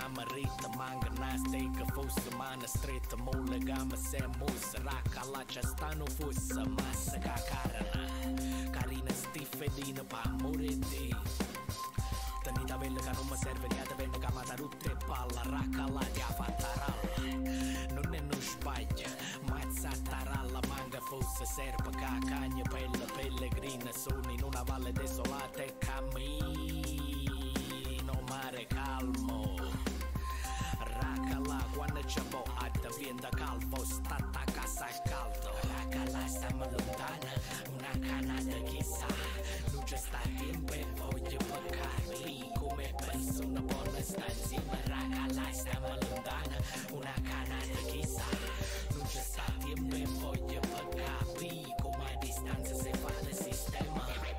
gamma ritta manga nastica fosse mana stretta molle gamma se mussa racca la stanno fosse massa cacarana carina stiffedina pa morire tenita bella che non mi serve niente venne chiamata tutte palla racca la ti ha fatta ralla non è non sbaglia mazza taralla manga fosse serpa cagagna pelle pellegrina sono in una valle desolata e cammino mare calmo racca la quando c'è po' vienda calvo stata a casa al caldo racca la stiamo lontana una canata chissà non c'è sta tempo e voglio paccarmi come persona buona sta insieme racca la stiamo lontana una canata chissà non c'è sta tempo e voglio paccarmi come a distanza se fa il sistema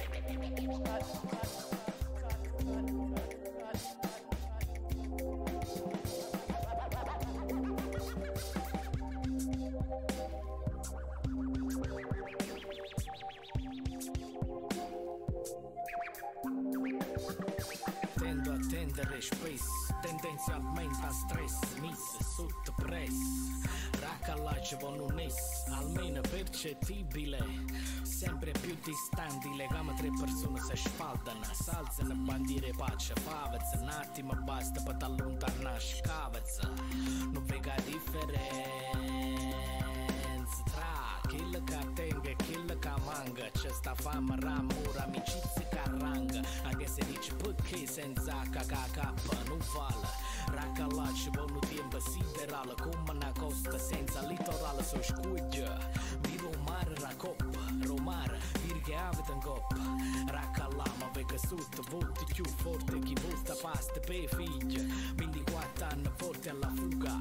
tendo a tendere spesso tendenzialmente a stress miss sotto press raccallaggio non è almeno percettibile sempre più distanti legame tre persone si spaldano salzano bandiere pace favazza un attimo basta per allontanare scavazza non vega differenza tra kill che tenga e kill che manga c'è sta fama ramore amicizia che arranga anche se dici perché senza KKK non vale raccallaggio buono tempo siderale come una costa senza litorale so scuglia vivo mare raccoppa romare virghe avete in coppa raccallama perché sotto volti più forte chi volta pasta per figlia 24 anni forte alla fuga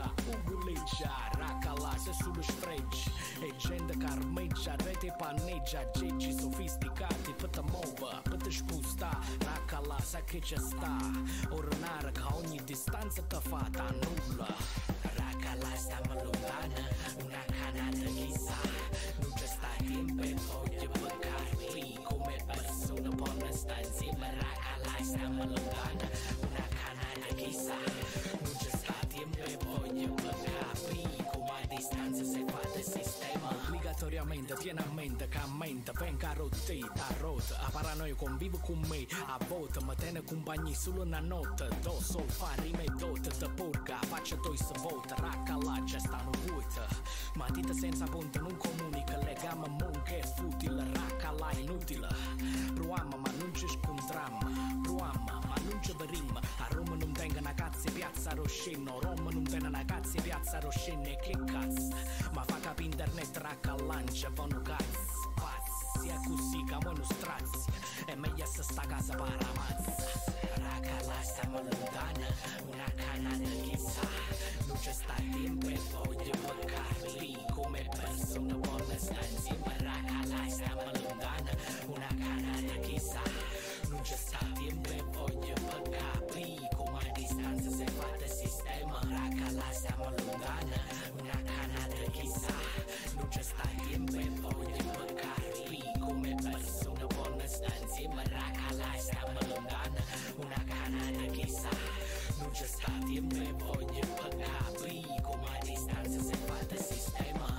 uguleggia raccallase sullo sfreggi e gente che armeggia rete panneggia geggi sofisticati per te muova per te spusta raccallasa che c'è sta ornare che ogni distanza te fa da nulla raccallasa stiamo lontana una canata chissà non c'è sta tempo e voglio paccarmi come persona buona sta insieme raccallasa stiamo lontana una canata chissà non c'è sta tempo e voglio paccarmi come a distanza se fate sistema obbligatoriamente tieni a mente che a mente venga rottita rotta a paranoia convivo con me a volte mi tiene compagni solo una notte do sol fa rime dote te porca faccia toi se volta raccallaccia stanno vuota matita senza ponte non comunica legame monche è futile raccalla inutile proviamo ma non ci scontriamo proviamo ma non ci verim a Roma non tenga una cazzo piazza Rosceno Roma non tenga una cazzo piazza Rosceno e che cazzo ma fa capi internet raccallaccia vanno cazzo pazzi sia così che mo non strazzi è meglio se sta casa paramazza raccalla stiamo lontana una canata chissà non c'è sta tempo e voglio paccarmi come persona buona sta insieme raccalla stiamo lontana una canata chissà non c'è sta tempo e voglio paccarmi come a distanza se fate sistema raccalla stiamo lontana una canata chissà non c'è sta tempo e voglio paccarmi come persona buona sta insieme raccalla stiamo lontana una canata chissà non c'è sta tempo e voglio paccarmi come a distanza se fate sistema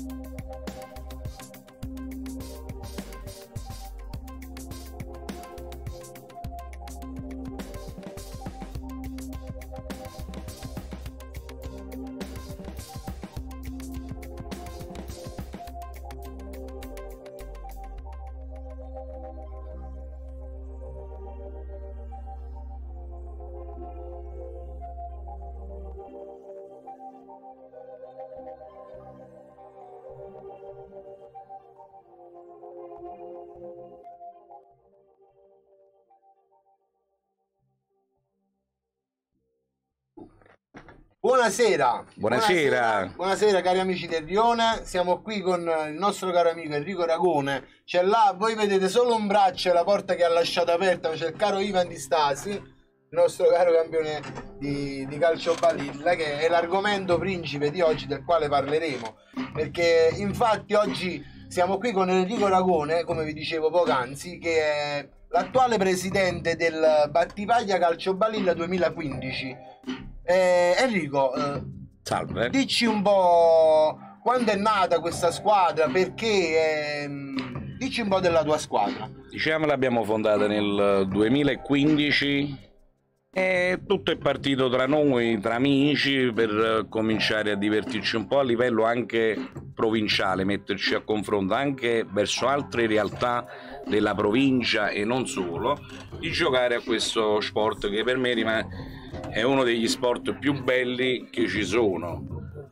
Buonasera. Buonasera cari amici del Rione, siamo qui con il nostro caro amico Enrico Ragone. C'è là, voi vedete solo un braccio e la porta che ha lasciato aperta, c'è il caro Ivan Di Stasi, il nostro caro campione di calcio balilla, che è l'argomento principe di oggi del quale parleremo, perché infatti oggi siamo qui con Enrico Ragone, come vi dicevo poc'anzi, che è l'attuale presidente del Battipaglia Calcio Balilla 2015. Enrico, salve. Dici un po' quando è nata questa squadra, perché, dici un po' della tua squadra. Diciamo l'abbiamo fondata nel 2015 e tutto è partito tra noi, tra amici, per cominciare a divertirci un po' a livello anche provinciale, metterci a confronto anche verso altre realtà della provincia e non solo, di giocare a questo sport che per me è uno degli sport più belli che ci sono.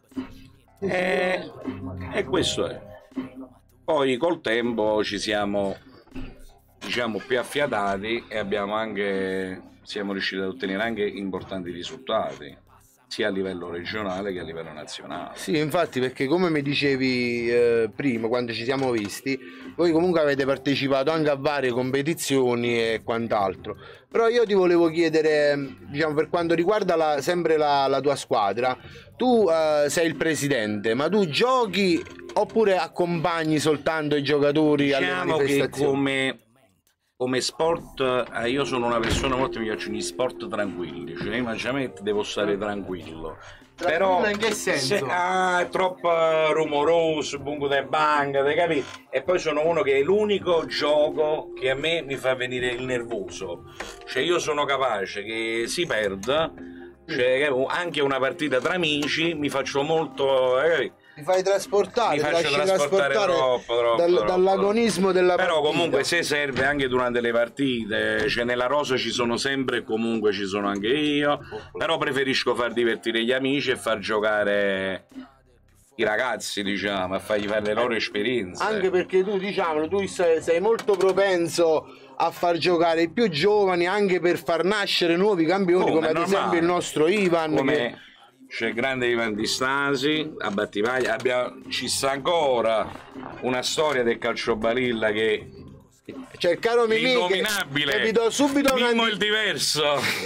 E questo è. Poi col tempo ci siamo, diciamo, più affiatati e siamo riusciti ad ottenere anche importanti risultati, sia a livello regionale che a livello nazionale. Sì, infatti, perché come mi dicevi prima, quando ci siamo visti, voi comunque avete partecipato anche a varie competizioni e quant'altro. Però io ti volevo chiedere, diciamo, per quanto riguarda sempre la tua squadra, tu sei il presidente, ma tu giochi oppure accompagni soltanto i giocatori alle manifestazioni? Che come sport, io sono una persona, molto mi piacciono gli sport tranquilli, cioè immaginiamente devo stare tranquillo. Però in che senso? È troppo rumoroso, bungo de bang, capito? E poi sono uno che è l'unico gioco che a me mi fa venire il nervoso, cioè io sono capace che si perda, cioè anche una partita tra amici mi faccio molto, ti fai trasportare, mi faccio trasportare troppo, dall'agonismo della partita. Però comunque se serve anche durante le partite, cioè nella rosa ci sono sempre e comunque ci sono anche io, però preferisco far divertire gli amici e far giocare i ragazzi, diciamo, a fargli fare le loro esperienze. Anche perché tu, diciamolo, tu sei molto propenso a far giocare i più giovani, anche per far nascere nuovi campioni, come ad esempio il nostro Ivan. C'è il grande Ivan Di Stasi a Battipaglia, ci sta ancora una storia del calcio balilla che c'è il caro Mimì innominabile, che vi do subito Mimmo il diverso.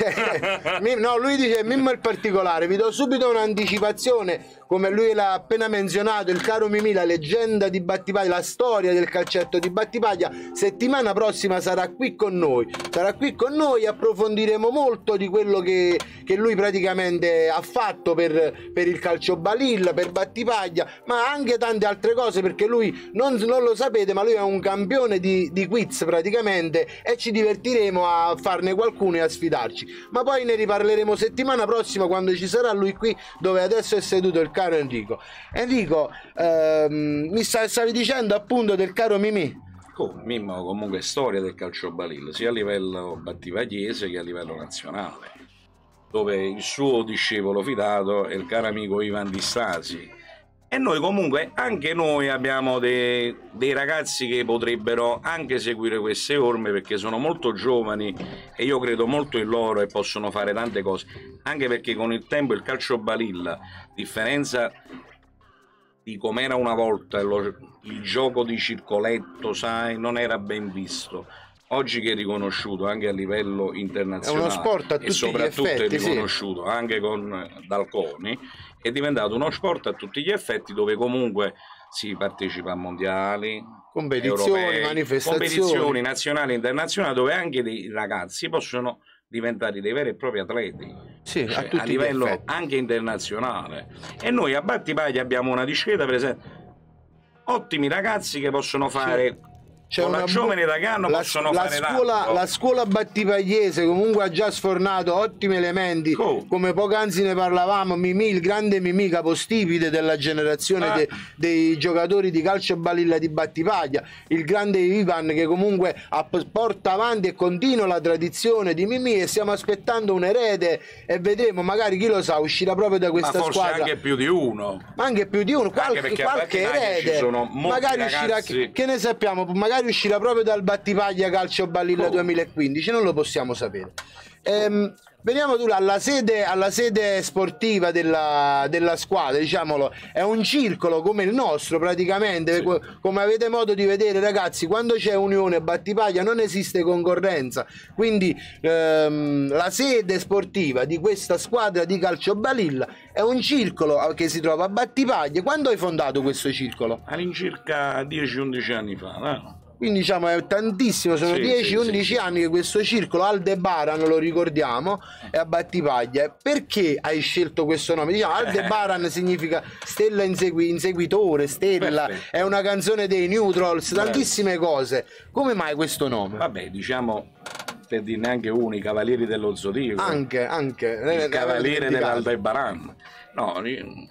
No, lui dice Mimmo il particolare. Vi do subito un'anticipazione, come lui l'ha appena menzionato, il caro Mimì, la leggenda di Battipaglia, la storia del calcetto di Battipaglia. Settimana prossima sarà qui con noi, approfondiremo molto di quello che lui praticamente ha fatto per il calcio balilla, per Battipaglia, ma anche tante altre cose, perché lui non lo sapete, ma lui è un campione di quiz praticamente, e ci divertiremo a farne qualcuno e a sfidarci. Ma poi ne riparleremo settimana prossima, quando ci sarà lui qui dove adesso è seduto il caro Enrico. Enrico, mi stavi dicendo appunto del caro Mimì. Mimmo comunque storia del calcio balilla sia a livello battipagliese che a livello nazionale, dove il suo discepolo fidato è il caro amico Ivan Di Stasi. E noi comunque, anche noi abbiamo dei ragazzi che potrebbero anche seguire queste orme, perché sono molto giovani e io credo molto in loro e possono fare tante cose, anche perché con il tempo il calcio balilla, a differenza di com'era una volta il gioco di circoletto, sai, non era ben visto. Oggi che è riconosciuto anche a livello internazionale, è uno sport a tutti e soprattutto gli effetti, è riconosciuto anche con Dalconi, è diventato uno sport a tutti gli effetti, dove comunque si partecipa a mondiali, competizioni, europei, manifestazioni, competizioni nazionali e internazionali, dove anche dei ragazzi possono diventare dei veri e propri atleti, sì, cioè, a livello anche internazionale. E noi a Battipaglia abbiamo una discreta presenza, ottimi ragazzi che possono fare, c'è con la giovane età che hanno, possono fare tanto. La scuola battipagliese comunque ha già sfornato ottimi elementi, come poc'anzi ne parlavamo. Mimì, il grande Mimì, capostipite della generazione dei giocatori di calcio balilla di Battipaglia, il grande Ivan che comunque porta avanti e continua la tradizione di Mimì, e stiamo aspettando un erede e vedremo, magari, chi lo sa, uscirà proprio da questa forse squadra anche più di uno, qualche erede, magari uscirà, che ne sappiamo, magari uscirà proprio dal Battipaglia Calcio Balilla 2015, non lo possiamo sapere. Veniamo alla sede sportiva della squadra, diciamolo, è un circolo come il nostro praticamente, Sì. come avete modo di vedere ragazzi, quando c'è unione e battipaglia non esiste concorrenza, quindi la sede sportiva di questa squadra di calcio Balilla è un circolo che si trova a Battipaglia. Quando hai fondato questo circolo? All'incirca 10-11 anni fa, no? Quindi diciamo è tantissimo, sono Sì, 10-11 sì. anni che questo circolo Aldebaran, lo ricordiamo, è a Battipaglia. Perché hai scelto questo nome? Diciamo Aldebaran significa stella inseguitore, stella, Perfetto. è una canzone dei New Trolls, tantissime cose. Come mai questo nome? Vabbè, diciamo, per dirne anche uno, i Cavalieri dello Zodiaco, Anche il Cavaliere dell'Aldebaran. No,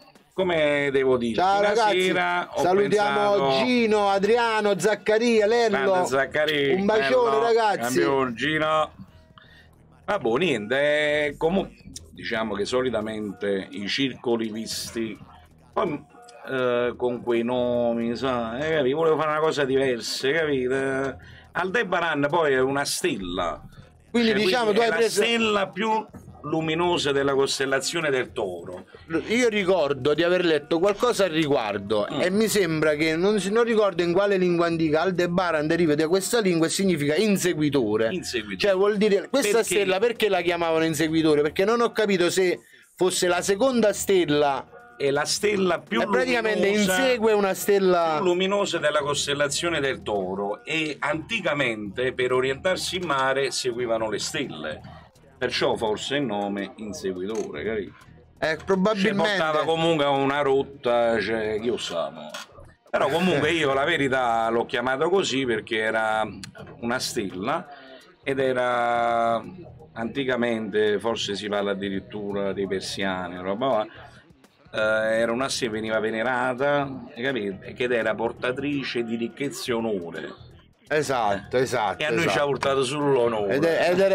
come devo dire, Ciao una ragazzi, sera ho salutiamo pensato, Gino, Adriano, Zaccaria, Lello. grande Zaccaria, Un bacione bello, ragazzi. campione, Gino. Vabbè, niente, comunque diciamo che solitamente i circoli visti poi, con quei nomi, sai, capito? Volevo fare una cosa diversa, capite? Aldebaran poi è una stella, Quindi diciamo tu è hai la preso... stella più luminosa della costellazione del Toro. Io ricordo di aver letto qualcosa al riguardo e mi sembra che non ricordo in quale lingua antica Aldebaran deriva da questa lingua e significa inseguitore. Inseguitore. Cioè vuol dire questa Perché? stella perché la chiamavano inseguitore? Perché non ho capito se fosse la seconda stella È la stella più e praticamente luminosa, insegue una stella. più luminosa della costellazione del Toro, e anticamente per orientarsi in mare seguivano le stelle, perciò forse il nome inseguitore, capito? Ci Probabilmente portava comunque a una rotta, cioè, chi lo sa, no? Però comunque io la verità l'ho chiamato così perché era una stella ed era anticamente, forse si parla addirittura dei persiani, roba va, era una stella, veniva venerata, capito? Ed era portatrice di ricchezza e onore, esatto. e a noi ci ha esatto. portato sull'onore. Ed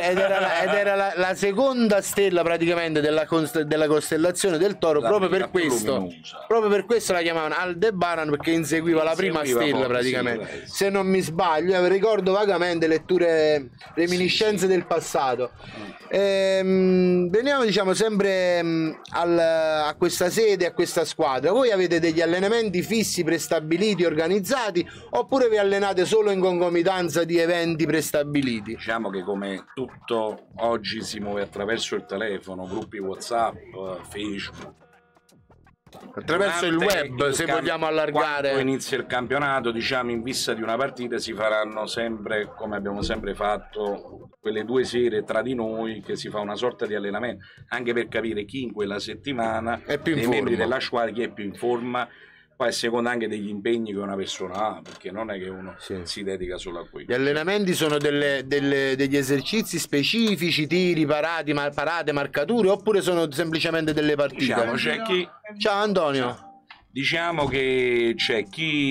era la seconda stella praticamente della costellazione del Toro, La proprio prima per più questo. luminosa. Proprio per questo la chiamavano Aldebaran, perché inseguiva la prima Inseguiva stella forse, praticamente. sì, Se non mi sbaglio, ricordo vagamente letture, reminiscenze del passato. Veniamo diciamo sempre a questa sede, a questa squadra. Voi avete degli allenamenti fissi, prestabiliti, organizzati, oppure vi allenate solo in concomitanza di eventi prestabiliti? Diciamo che come tutto oggi si muove attraverso il telefono, gruppi WhatsApp, Facebook. Attraverso il Durante web, se vogliamo allargare. Quando inizia il campionato, diciamo, in vista di una partita si faranno sempre, come abbiamo sempre fatto, quelle 2 sere tra di noi, che si fa una sorta di allenamento, anche per capire chi in quella settimana, È più in dei membri forma. della squadra, chi è più in forma, poi a seconda anche degli impegni che una persona ha, perché non è che uno Sì. si dedica solo a quello. Gli allenamenti sono degli esercizi specifici, tiri, parate, marcature, oppure sono semplicemente delle partite? Diciamo, c'è chi... Ciao Antonio. Diciamo che c'è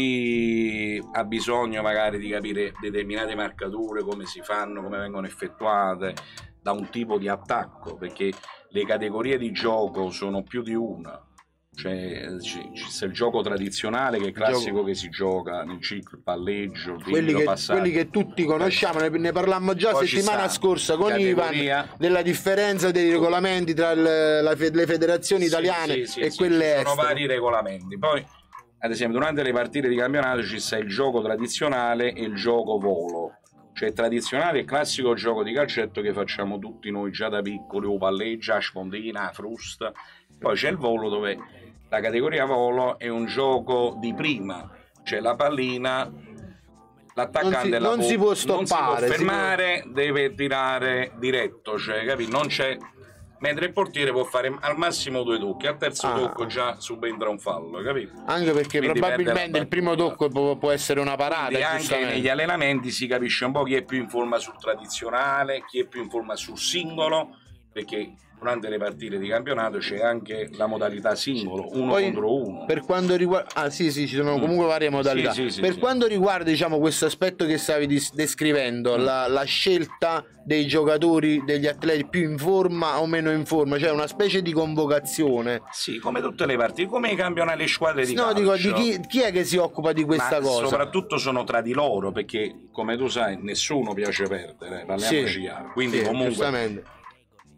chi ha bisogno magari di capire determinate marcature, come si fanno, come vengono effettuate, da un tipo di attacco, perché le categorie di gioco sono più di una. Cioè c'è il gioco tradizionale, che è classico, che si gioca nel ciclo, il palleggio, il Quelli tiro, che, passaggio. quelli che tutti conosciamo, ne parlammo già Poi ci settimana sta scorsa con categoria. Ivan, della differenza dei regolamenti tra le federazioni italiane Sì, e sì, quelle ci sono estere. vari regolamenti. Poi, ad esempio, durante le partite di campionato ci sta il gioco tradizionale e il gioco volo. Cioè il tradizionale è il classico gioco di calcetto che facciamo tutti noi già da piccoli, o palleggia, a spondina, a frusta. Poi c'è il volo, dove la categoria volo è un gioco di prima, cioè la pallina, l'attaccante non si può stoppare, non si può fermare, deve tirare diretto, cioè, capito? Non c'è, mentre il portiere può fare al massimo 2 tocchi, al terzo tocco già subentra un fallo, capito? Anche perché Quindi probabilmente il primo tocco può essere una parata. Quindi anche giustamente. negli allenamenti si capisce un po' chi è più in forma sul tradizionale, chi è più in forma sul singolo, perché durante le partite di campionato c'è anche la modalità singolo, uno Poi, contro uno. per quanto riguarda, sì, ci sono comunque varie modalità. Sì, Per sì. quanto riguarda, diciamo, questo aspetto che stavi descrivendo, la scelta dei giocatori, degli atleti più in forma o meno in forma, cioè una specie di convocazione. Sì, come tutte le partite, come i campionati, le squadre di No, calcio. dico, di chi è che si occupa di questa Ma cosa? soprattutto sono tra di loro, perché come tu sai nessuno piace perdere, parliamoci chiaro. Quindi sì, comunque giustamente.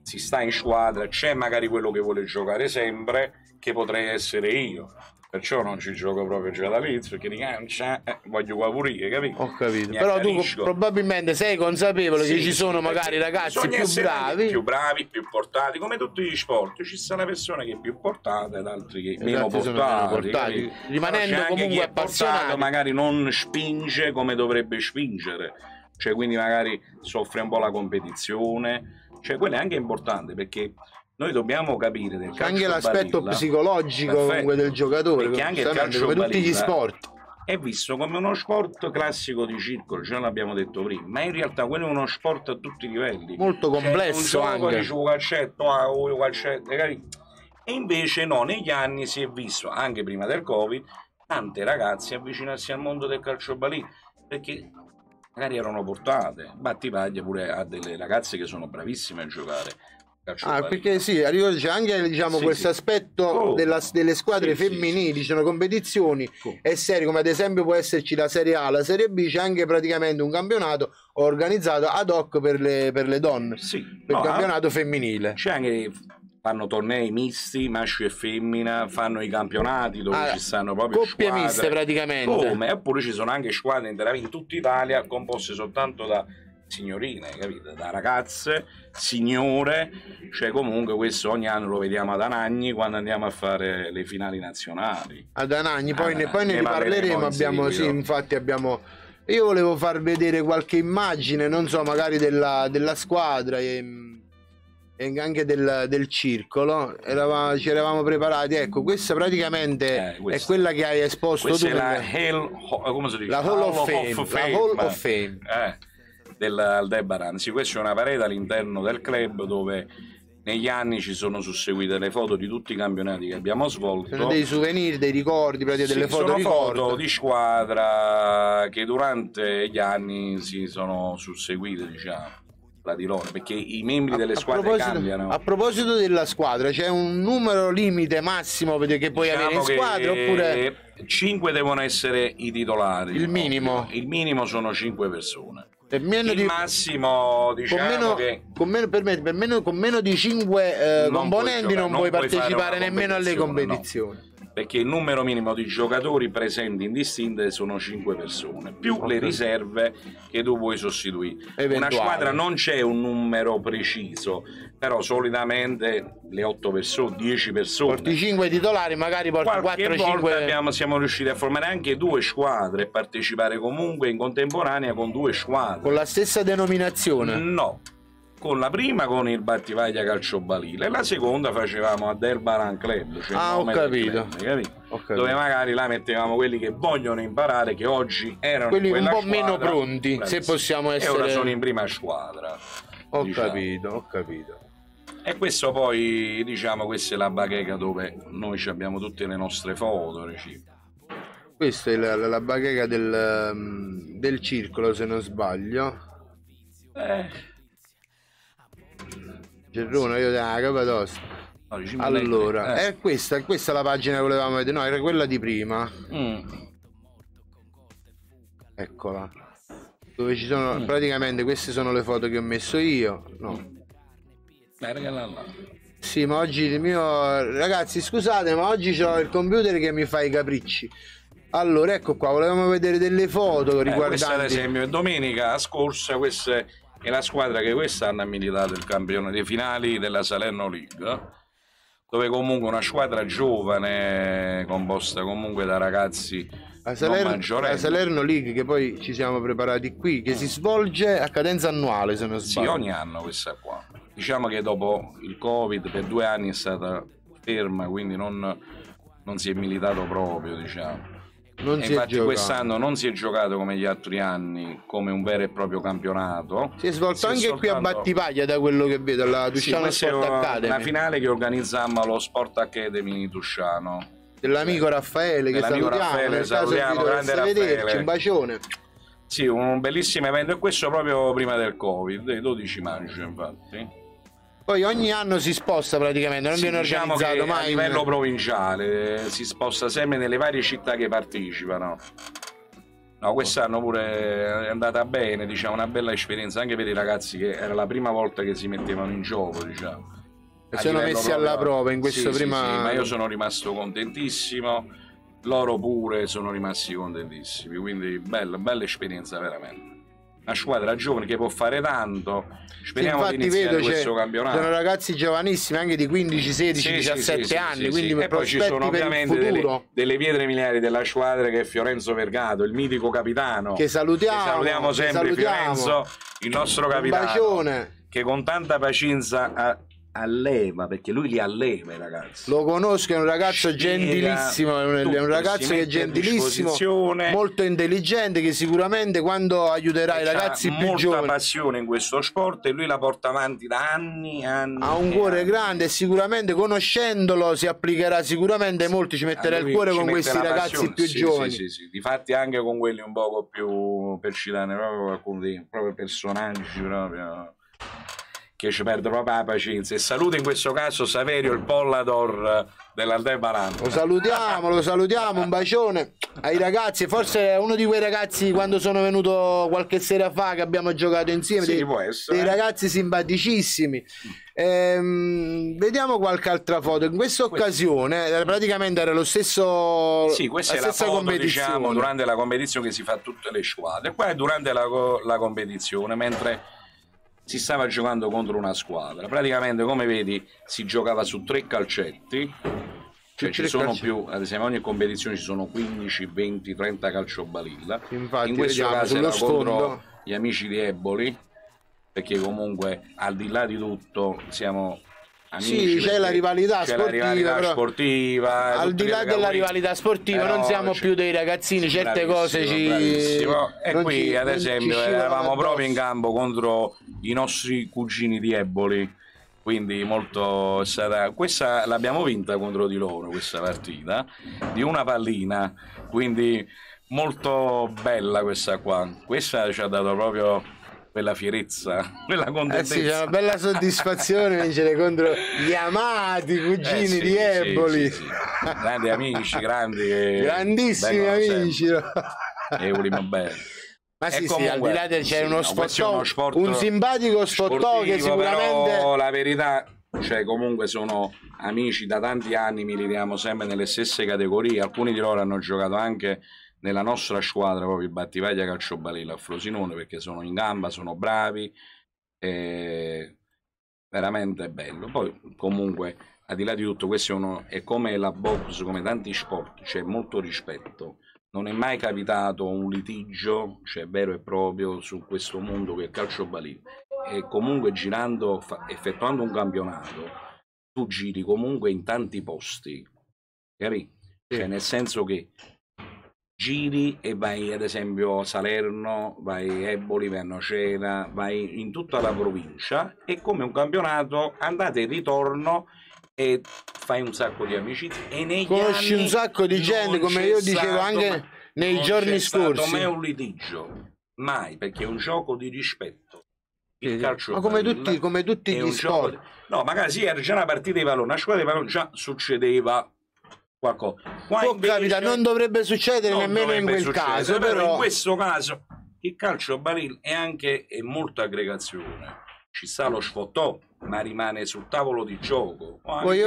si sta in squadra, c'è magari quello che vuole giocare sempre, che potrei essere io. Perciò non ci gioco proprio già dall'inizio, perché voglio qua pure, capito? Ho capito. Però tu probabilmente sei consapevole che ci sono magari ragazzi più bravi, più portati, come tutti gli sport. Ci sono persone che più portate ed altri che meno portati. Rimanendo comunque appassionati. Magari non spinge come dovrebbe spingere. Cioè, quindi magari soffre un po' la competizione. Cioè, quello è anche importante, perché noi dobbiamo capire del calcio anche l'aspetto balilla, psicologico comunque del giocatore, perché anche il calcio come tutti gli sport è visto come uno sport classico di circolo, ce l'abbiamo detto prima, ma in realtà quello è uno sport a tutti i livelli, molto complesso, anche calcetto, e invece no, negli anni si è visto, anche prima del Covid, tante ragazze avvicinarsi al mondo del calcio balilla, perché magari erano portate. Battipaglia pure ha delle ragazze che sono bravissime a giocare. Perché sì, c'è anche questo aspetto delle squadre femminili, ci sono competizioni e serie, come ad esempio può esserci la Serie A, la Serie B, c'è anche praticamente un campionato organizzato ad hoc per le donne, per il campionato femminile. C'è anche, fanno tornei misti, maschio e femmina, fanno i campionati dove ci stanno proprio coppie squadre miste praticamente. Eppure ci sono anche squadre in tutta Italia composte soltanto da signorine, capito? Da ragazze, signore, cioè comunque questo ogni anno lo vediamo ad Anagni quando andiamo a fare le finali nazionali. Ad Anagni, poi ne riparleremo, io volevo far vedere qualche immagine, non so, magari della squadra e anche del circolo. Ci eravamo preparati, ecco, questa praticamente è quella che hai esposto tu. Questa è la Hall of Fame. Del Aldebaran. Sì, questa è una parete all'interno del club dove negli anni ci sono susseguite le foto di tutti i campionati che abbiamo svolto. Sono dei souvenir, dei ricordi, delle foto di squadra che durante gli anni si sono susseguite, diciamo, tra di loro, perché i membri delle squadre cambiano. A proposito della squadra, c'è un numero limite massimo che puoi avere in squadra, oppure 5 devono essere i titolari? Il minimo? Il minimo sono 5 persone. Massimo, diciamo, con meno di 5 componenti non puoi partecipare nemmeno alle competizioni. No. Perché il numero minimo di giocatori presenti indistinte sono 5 persone, più le riserve che tu puoi sostituire. Una squadra non c'è un numero preciso, però solitamente le 8 persone, 10 persone. Porti 5 titolari, magari porti 4-5. Siamo riusciti a formare anche 2 squadre e partecipare comunque in contemporanea con 2 squadre. Con la stessa denominazione? No. Con la prima con il Battipaglia Calcio Balilla e la seconda facevamo a Delbaran Club, cioè ho capito. Dove magari là mettevamo quelli che vogliono imparare, che oggi erano quelli in un po' squadra, meno pronti, se possiamo essere, e ora sono in prima squadra. Ho capito. E questo poi, diciamo, questa è la bacheca dove noi abbiamo tutte le nostre foto. Questa è la bacheca del circolo, se non sbaglio. Gerrone, io la Capatosta. Allora, è questa la pagina che volevamo vedere. No, era quella di prima. Eccola. Dove ci sono praticamente, queste sono le foto che ho messo io. No. Sì, ma oggi il mio, ragazzi, scusate, ma oggi c'ho il computer che mi fa i capricci. Allora, ecco qua, volevamo vedere delle foto riguardanti. Questa ad esempio domenica scorsa, questa è la squadra che quest'anno ha militato il campione dei finali della Salerno League, dove comunque una squadra giovane composta comunque da ragazzi la Salerno League, che poi ci siamo preparati qui, che si svolge a cadenza annuale, se non sbaglio. Sì, ogni anno questa qua. Diciamo che dopo il Covid per 2 anni è stata ferma, quindi non si è militato proprio, diciamo. Infatti quest'anno non si è giocato come gli altri anni, come un vero e proprio campionato. Si è svolto anche qui a Battipaglia, da quello che vedo, alla Tusciano Sport Academy. La finale che organizzammo allo Sport Academy di Tusciano. Dell'amico Raffaele, che salutiamo, grande Raffaele. Vederci, un bacione. Sì, un bellissimo evento, e questo proprio prima del Covid, il 12 maggio infatti. Poi ogni anno si sposta praticamente, non viene organizzato mai a livello provinciale, si sposta sempre nelle varie città che partecipano. No, quest'anno pure è andata bene, diciamo, una bella esperienza anche per i ragazzi che era la prima volta che si mettevano in gioco, diciamo. E sono messi alla prova in questo prima... Sì, ma io sono rimasto contentissimo, loro pure sono rimasti contentissimi, quindi bella esperienza veramente. Una squadra giovane che può fare tanto, speriamo di iniziare questo campionato. Sono ragazzi giovanissimi, anche di 15, 16, 17 anni, quindi e poi ci sono ovviamente delle pietre miliari della squadra, che è Fiorenzo Vergato, il mitico capitano, che salutiamo sempre, Fiorenzo, il nostro capitano, bacione, che con tanta pazienza alleva, perché lui li alleva i ragazzi. Lo conosco, è un ragazzo gentilissimo, è un ragazzo che è gentilissimo, molto intelligente, che sicuramente quando aiuterà i ragazzi più giovani, molta passione in questo sport, e lui la porta avanti da anni. Ha un cuore grande, e sicuramente conoscendolo si applicherà sicuramente molto, ci metterà il cuore con questi ragazzi più giovani. Sì. Difatti anche con quelli un poco più, per citare proprio alcuni dei propri personaggi proprio, che ci perde proprio la pazienza. E saluto in questo caso Saverio, il Pollador dell'Aldebaran. Lo salutiamo, un bacione ai ragazzi. Forse è uno di quei ragazzi, quando sono venuto qualche sera fa, che abbiamo giocato insieme, dei ragazzi simpaticissimi. Vediamo qualche altra foto. In questa occasione praticamente era lo stesso, questa è la foto, diciamo, durante la competizione, che si fa tutte le squadre. Qua è durante la competizione, mentre si stava giocando contro una squadra. Praticamente, come vedi, si giocava su 3 calcetti, cioè ci sono più, ad esempio ogni competizione ci sono 15, 20, 30 calciobalilla. Infatti, in questo caso era contro gli amici di Eboli, perché comunque al di là di tutto siamo amici. C'è la rivalità sportiva, al di là della rivalità sportiva, non siamo più dei ragazzini, certe cose e qui ad esempio eravamo proprio in campo contro i nostri cugini di Eboli, quindi molto questa l'abbiamo vinta contro di loro, questa partita di una pallina, quindi molto bella questa qua. Questa ci ha dato proprio quella fierezza, quella contentezza. C'è una bella soddisfazione vincere contro gli amati cugini di Eboli. Grandi amici, grandissimi amici. E vogliamo bene. Ma al di là c'è uno sport, un simpatico sport che sicuramente... Però la verità, cioè comunque sono amici da tanti anni, militiamo sempre nelle stesse categorie, alcuni di loro hanno giocato anche nella nostra squadra, proprio il Battivaglia Calciobalilla a Frosinone, perché sono in gamba, sono bravi, veramente bello. Poi comunque, al di là di tutto, questo è come la box, come tanti sport, c'è molto rispetto. Non è mai capitato un litigio, cioè vero e proprio, su questo mondo che è il calciobalilla. E comunque effettuando un campionato, tu giri comunque in tanti posti, capì? Cioè, nel senso che giri e vai ad esempio a Salerno, vai a Eboli, vai a Nocera, vai in tutta la provincia, e come un campionato andate e ritorno, e fai un sacco di amicizie e conosci un sacco di gente, come io dicevo anche nei giorni scorsi. Non è un litigio, mai, perché è un gioco di rispetto. Il calcio, ma come tutti gli sport. No, magari sì, era già una partita di pallone, una squadra di pallone, già succedeva qualcosa. Capita, non dovrebbe succedere nemmeno in quel caso, però in questo caso il calcio balilla è molta aggregazione. Ci sta lo sfottò, ma rimane sul tavolo di gioco. Io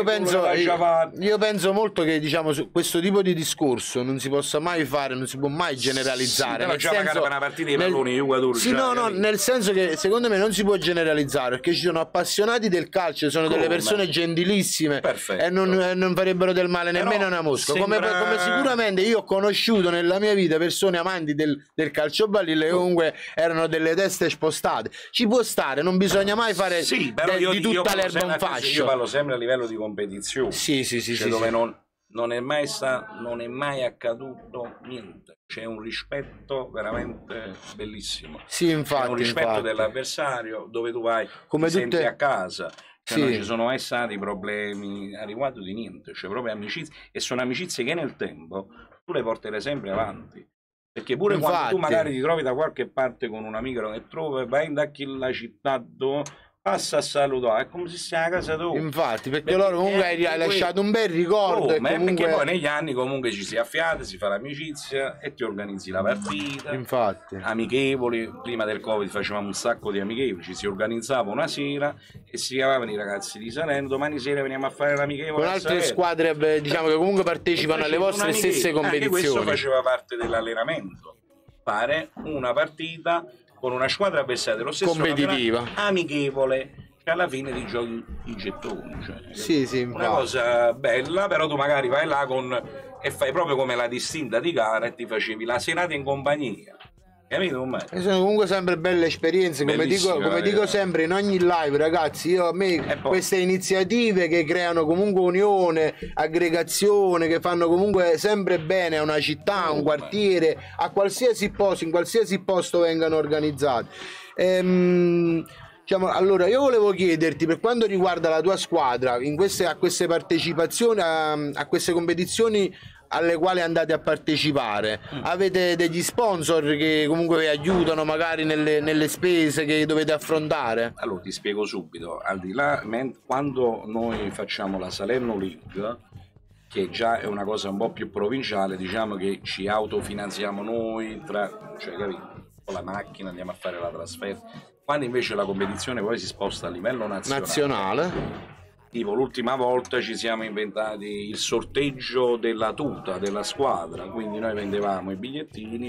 penso molto che, diciamo, su questo tipo di discorso non si possa mai fare, non si può mai generalizzare. Nel senso, una partita di palloni, nel senso che secondo me non si può generalizzare, perché ci sono appassionati del calcio, sono delle persone gentilissime e non farebbero del male nemmeno a una mosca. Come sicuramente io ho conosciuto nella mia vita persone amanti del calcio balilla, che comunque erano delle teste spostate. Ci può stare, non bisogna mai fare di tutta l'erba un fascio. Io parlo sempre a livello di competizione, dove non è mai accaduto niente, c'è un rispetto veramente bellissimo, infatti, c'è un rispetto dell'avversario, dove tu vai come senti a casa, non ci sono mai stati problemi a riguardo di niente, c'è proprio amicizie, e sono amicizie che nel tempo tu le porterai sempre avanti. Perché pure quando tu magari ti trovi da qualche parte con un amico che trovi, vai da chi la città, passa a salutare, è come se sia a casa tua. Infatti, perché loro comunque hai lasciato un bel ricordo. E comunque... Perché poi negli anni comunque ci si affiata, si fa l'amicizia e ti organizzi la partita. Infatti. Amichevoli, prima del Covid facevamo un sacco di amichevoli, ci si organizzava una sera e si chiamavano i ragazzi di Salerno, domani sera veniamo a fare l'amichevole. Con altre squadre, diciamo, che comunque partecipano alle vostre stesse competizioni. Anche questo faceva parte dell'allenamento. Fare una partita con una squadra avversaria dello stesso competitiva, amichevole, che alla fine ti giochi i gettoni, cioè, sì, una cosa bella, però tu magari vai là e fai proprio come la distinta di gara e ti facevi la serata in compagnia, capito? E sono comunque sempre belle esperienze, come dico sempre in ogni live, ragazzi. Queste iniziative che creano comunque unione, aggregazione, che fanno comunque sempre bene a una città, a un quartiere, a qualsiasi posto, in qualsiasi posto vengano organizzati. Diciamo, allora io volevo chiederti, per quanto riguarda la tua squadra, a queste partecipazioni, a queste competizioni alle quali andate a partecipare, avete degli sponsor che comunque vi aiutano magari nelle spese che dovete affrontare? Allora ti spiego subito, al di là, quando noi facciamo la Salerno League, che già è una cosa un po' più provinciale, diciamo che ci autofinanziamo noi, cioè capito, con la macchina andiamo a fare la trasferta. Quando invece la competizione poi si sposta a livello nazionale. Tipo l'ultima volta ci siamo inventati il sorteggio della tuta della squadra, quindi noi vendevamo i bigliettini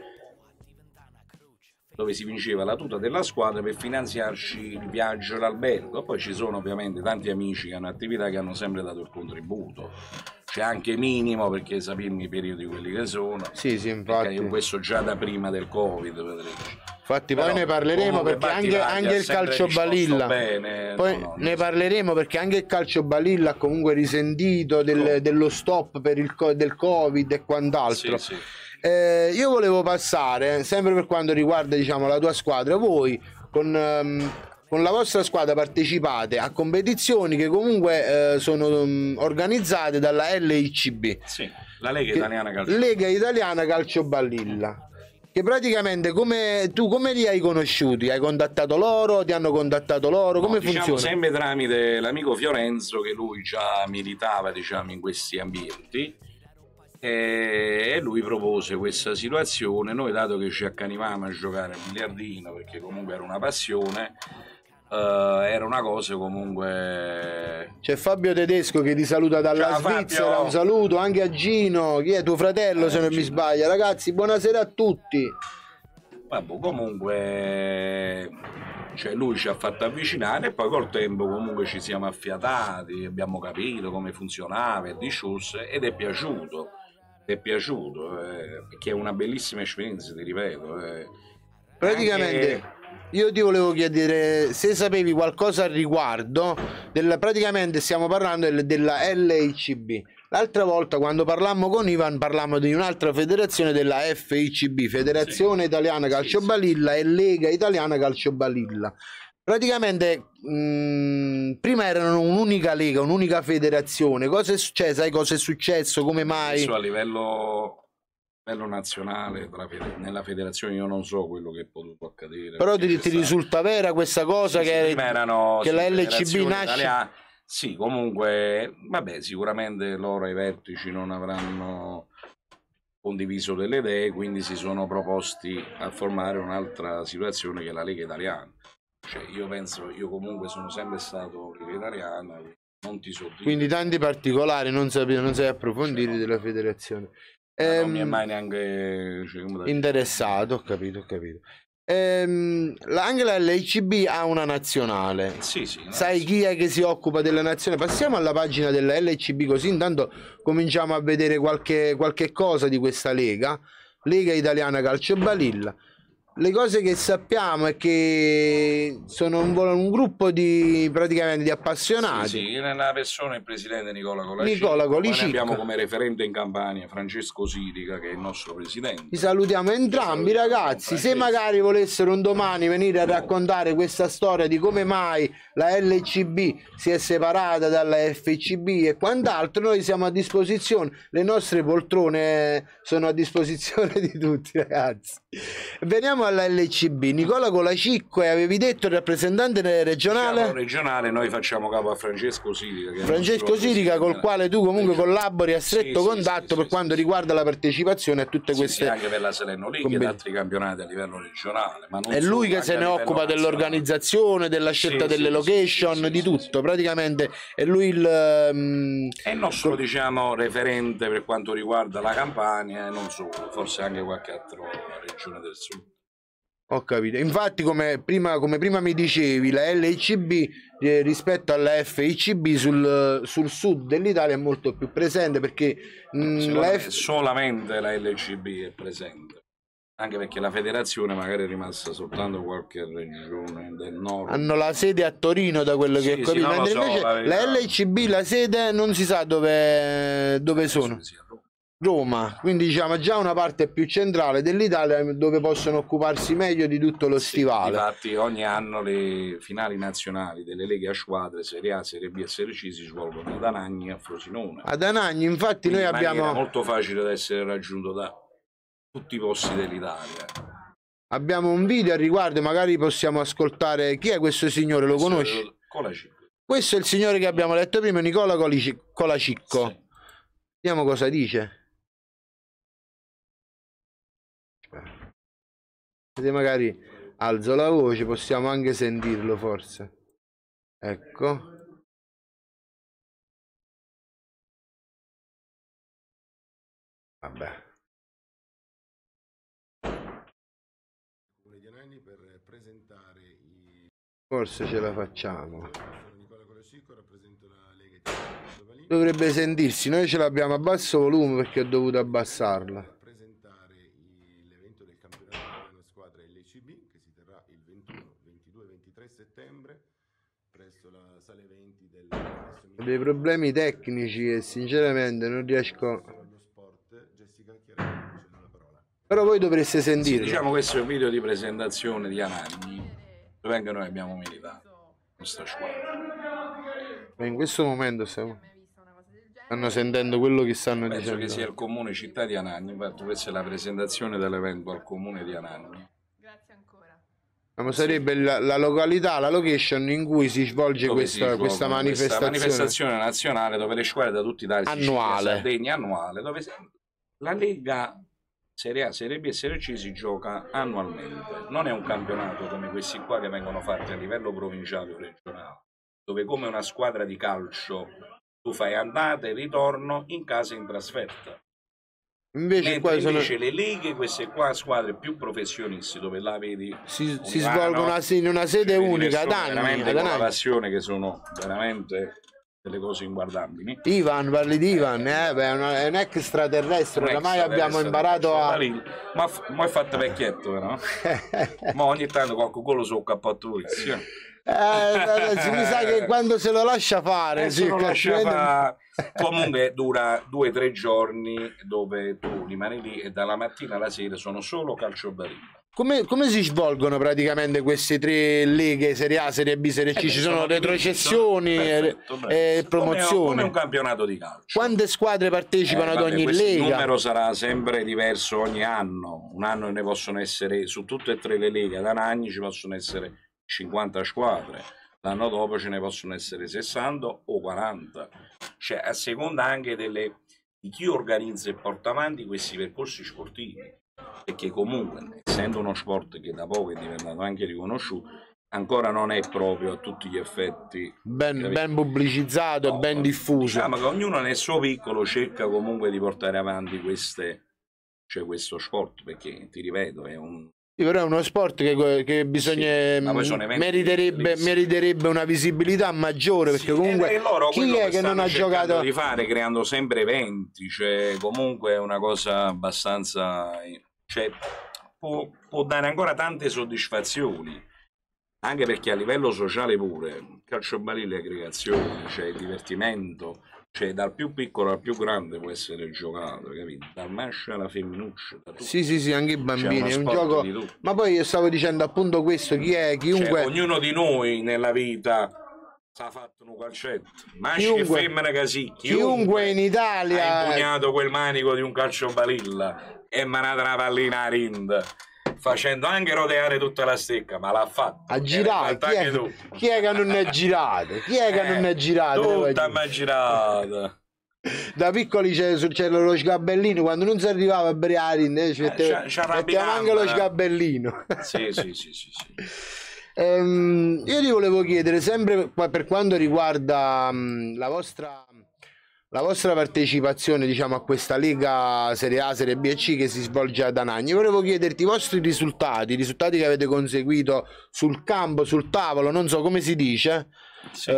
dove si vinceva la tuta della squadra per finanziarci il viaggio e l'albergo. Poi ci sono ovviamente tanti amici che hanno attività che hanno sempre dato il contributo, c'è anche minimo perché sappiamo i periodi quelli che sono. Sì, infatti. Questo già da prima del Covid, vedrete. Infatti poi ne parleremo, perché anche il calcio balilla ne parleremo, perché anche il calcio balilla ha comunque risentito dello stop del Covid e quant'altro. Sì. Io volevo passare sempre per quanto riguarda, diciamo, la tua squadra. Voi con la vostra squadra partecipate a competizioni che comunque sono organizzate dalla LICB, la Lega Italiana Calcio. Lega Italiana Calcio Balilla. Che praticamente come li hai conosciuti? Hai contattato loro? Ti hanno contattato loro? Come funziona? Sempre tramite l'amico Fiorenzo, che lui già militava, diciamo, in questi ambienti, e lui propose questa situazione. Noi, dato che ci accanivamo a giocare a biliardino, perché comunque era una passione, era una cosa comunque. C'è Fabio Tedesco che ti saluta dalla Svizzera. Fabio. Un saluto anche a Gino, chi è tuo fratello, se non mi sbaglio. Ragazzi, buonasera a tutti. Vabbè, comunque, cioè, lui ci ha fatto avvicinare e poi col tempo comunque ci siamo affiatati, abbiamo capito come funzionava ed è piaciuto, perché è una bellissima esperienza, ti ripeto. Praticamente io ti volevo chiedere se sapevi qualcosa al riguardo praticamente stiamo parlando della LICB. L'altra volta, quando parlammo con Ivan, parlammo di un'altra federazione, della FICB, Federazione Italiana Calcio Balilla, e Lega Italiana Calcio Balilla. Praticamente prima erano un'unica lega, un'unica federazione. Cosa è successo? Sai cosa è successo? Come mai? Adesso a livello nazionale, nella federazione, io non so quello che è potuto accadere. Però ti risulta vera questa cosa, che la LCB nasce? Sì, comunque, vabbè, sicuramente loro ai vertici non avranno condiviso delle idee, quindi si sono proposti a formare un'altra situazione, che è la Lega Italiana. Cioè, io comunque sono sempre stato Lega Italiana, non ti so dire. Quindi tanti particolari non sai approfondire della federazione. Non mi è mai neanche interessato, ho capito. Anche la LCB ha una nazionale. Sì, sai chi è che si occupa della nazionale? Passiamo alla pagina della LCB, così intanto cominciamo a vedere qualche cosa di questa Lega Italiana Calcio Balilla. Le cose che sappiamo è che sono un gruppo praticamente di appassionati. Sì, nella persona il presidente Nicola Colicic. Noi abbiamo come referente in Campania Francesco Sirica, che è il nostro presidente. Vi salutiamo entrambi, ragazzi. Se magari volessero un domani venire a raccontare questa storia di come mai la LCB si è separata dalla FCB e quant'altro, noi siamo a disposizione. Le nostre poltrone sono a disposizione di tutti, ragazzi. Veniamo alla LCB. Nicola Colacicco, e avevi detto il rappresentante regionale? Diciamo regionale, noi facciamo capo a Francesco Sirica. Francesco Sirica, col quale tu comunque collabori a stretto contatto per quanto riguarda la partecipazione a tutte queste... anche per la Salerno League e altri campionati a livello regionale. Ma non è lui che se ne occupa dell'organizzazione, della scelta delle location, di tutto. Praticamente è lui il... è il nostro, diciamo, referente per quanto riguarda la Campania e non solo, forse anche qualche altra regione del sud. Ho capito. Infatti, come prima mi dicevi, la LCB rispetto alla FICB sul sud dell'Italia è molto più presente, perché solamente la LCB è presente. Anche perché la federazione magari è rimasta soltanto qualche regione del nord. Hanno la sede a Torino, da quello che ho capito. Mentre invece la LCB, la sede non si sa dove sono. Roma, quindi diciamo già una parte più centrale dell'Italia dove possono occuparsi meglio di tutto lo stivale. Infatti ogni anno le finali nazionali delle leghe a squadre Serie A, Serie B e Serie C si svolgono ad Anagni e a Frosinone. Ad Anagni, infatti, noi abbiamo... È molto facile da essere raggiunto da tutti i posti dell'Italia. Abbiamo un video al riguardo, magari possiamo ascoltare. Chi è questo signore? Lo conosci? Colacicco. Questo è il signore che abbiamo letto prima, Nicola Colacicco. Sì. Vediamo cosa dice. Se magari alzo la voce possiamo anche sentirlo, forse. Ecco. Vabbè. Per presentare forse ce la facciamo. Dovrebbe sentirsi, noi ce l'abbiamo a basso volume perché ho dovuto abbassarla. Settembre presso la sala eventi del... Ho dei problemi tecnici e sinceramente non riesco. Però voi dovreste sentire. Diciamo, questo è un video di presentazione di Anagni, dove anche noi abbiamo militato questa squadra. In questo momento stanno sentendo quello che stanno dicendo. Penso che sia il comune città di Anagni, infatti questa è la presentazione dell'evento al comune di Anagni. Ma sarebbe la località, la location in cui si svolge questa manifestazione nazionale, dove le squadre da tutti i Italia, annuale, dove la Lega Serie A, Serie B e Serie C si gioca annualmente. Non è un campionato come questi qua che vengono fatti a livello provinciale o regionale, dove come una squadra di calcio tu fai andata e ritorno in casa e in trasferta. Invece le leghe, queste qua squadre più professionisti, dove la vedi si svolgono in una sede unica ad anni, con la passione, che sono veramente delle cose inguardabili. Ivan, parli di Ivan, è un extraterrestre, oramai abbiamo imparato a... Ma è fatto vecchietto, no? Ma ogni tanto qualcuno su cappotto lui. Mi sa che quando se lo lascia fare, comunque dura 2 o 3 giorni dove tu rimani lì e dalla mattina alla sera sono solo calcio balilla. Come si svolgono praticamente queste 3 leghe, Serie A, Serie B, Serie C? Ci sono retrocessioni e promozioni? Come un campionato di calcio. Quante squadre partecipano ad ogni lega? Il numero sarà sempre diverso ogni anno. Un anno ne possono essere, su tutte e 3 le leghe ad Anagni ci possono essere 50 squadre, l'anno dopo ce ne possono essere 60 o 40, cioè a seconda anche di chi organizza e porta avanti questi percorsi sportivi, perché comunque, essendo uno sport che da poco è diventato anche riconosciuto, ancora non è proprio a tutti gli effetti ben pubblicizzato e ben diffuso. Diciamo che ognuno nel suo piccolo cerca comunque di portare avanti questo sport, perché ti ripeto è un... Però è uno sport che bisogna meriterebbe una visibilità maggiore, perché comunque chi è che non ha giocato di fare, creando sempre eventi, cioè comunque è una cosa abbastanza, cioè può dare ancora tante soddisfazioni, anche perché a livello sociale pure il calcio balilla è aggregazione, c'è il divertimento, cioè dal più piccolo al più grande può essere giocato, capito? Dal maschio alla femminuccia, sì, anche i bambini, è un gioco. Ma poi io stavo dicendo appunto questo, chiunque, ognuno di noi nella vita ha fatto un calcetto, maschi e femmine così, chiunque in Italia ha impugnato quel manico di un calcio balilla e manata una pallina a rind. facendo anche roteare tutta la stecca, ma l'ha fatto. Ha girato, chi è che non è girato? Chi è che non è girato? Tutta ma girata. Da piccoli c'era lo sgabellino, quando non si arrivava a Briari mettiamo anche lo sgabellino. Sì. Io ti volevo chiedere, sempre per quanto riguarda la vostra partecipazione, diciamo, a questa Lega Serie A, Serie B e C che si svolge ad Anagni, volevo chiederti i vostri risultati, i risultati che avete conseguito sul campo, sul tavolo, non so come si dice. Sì.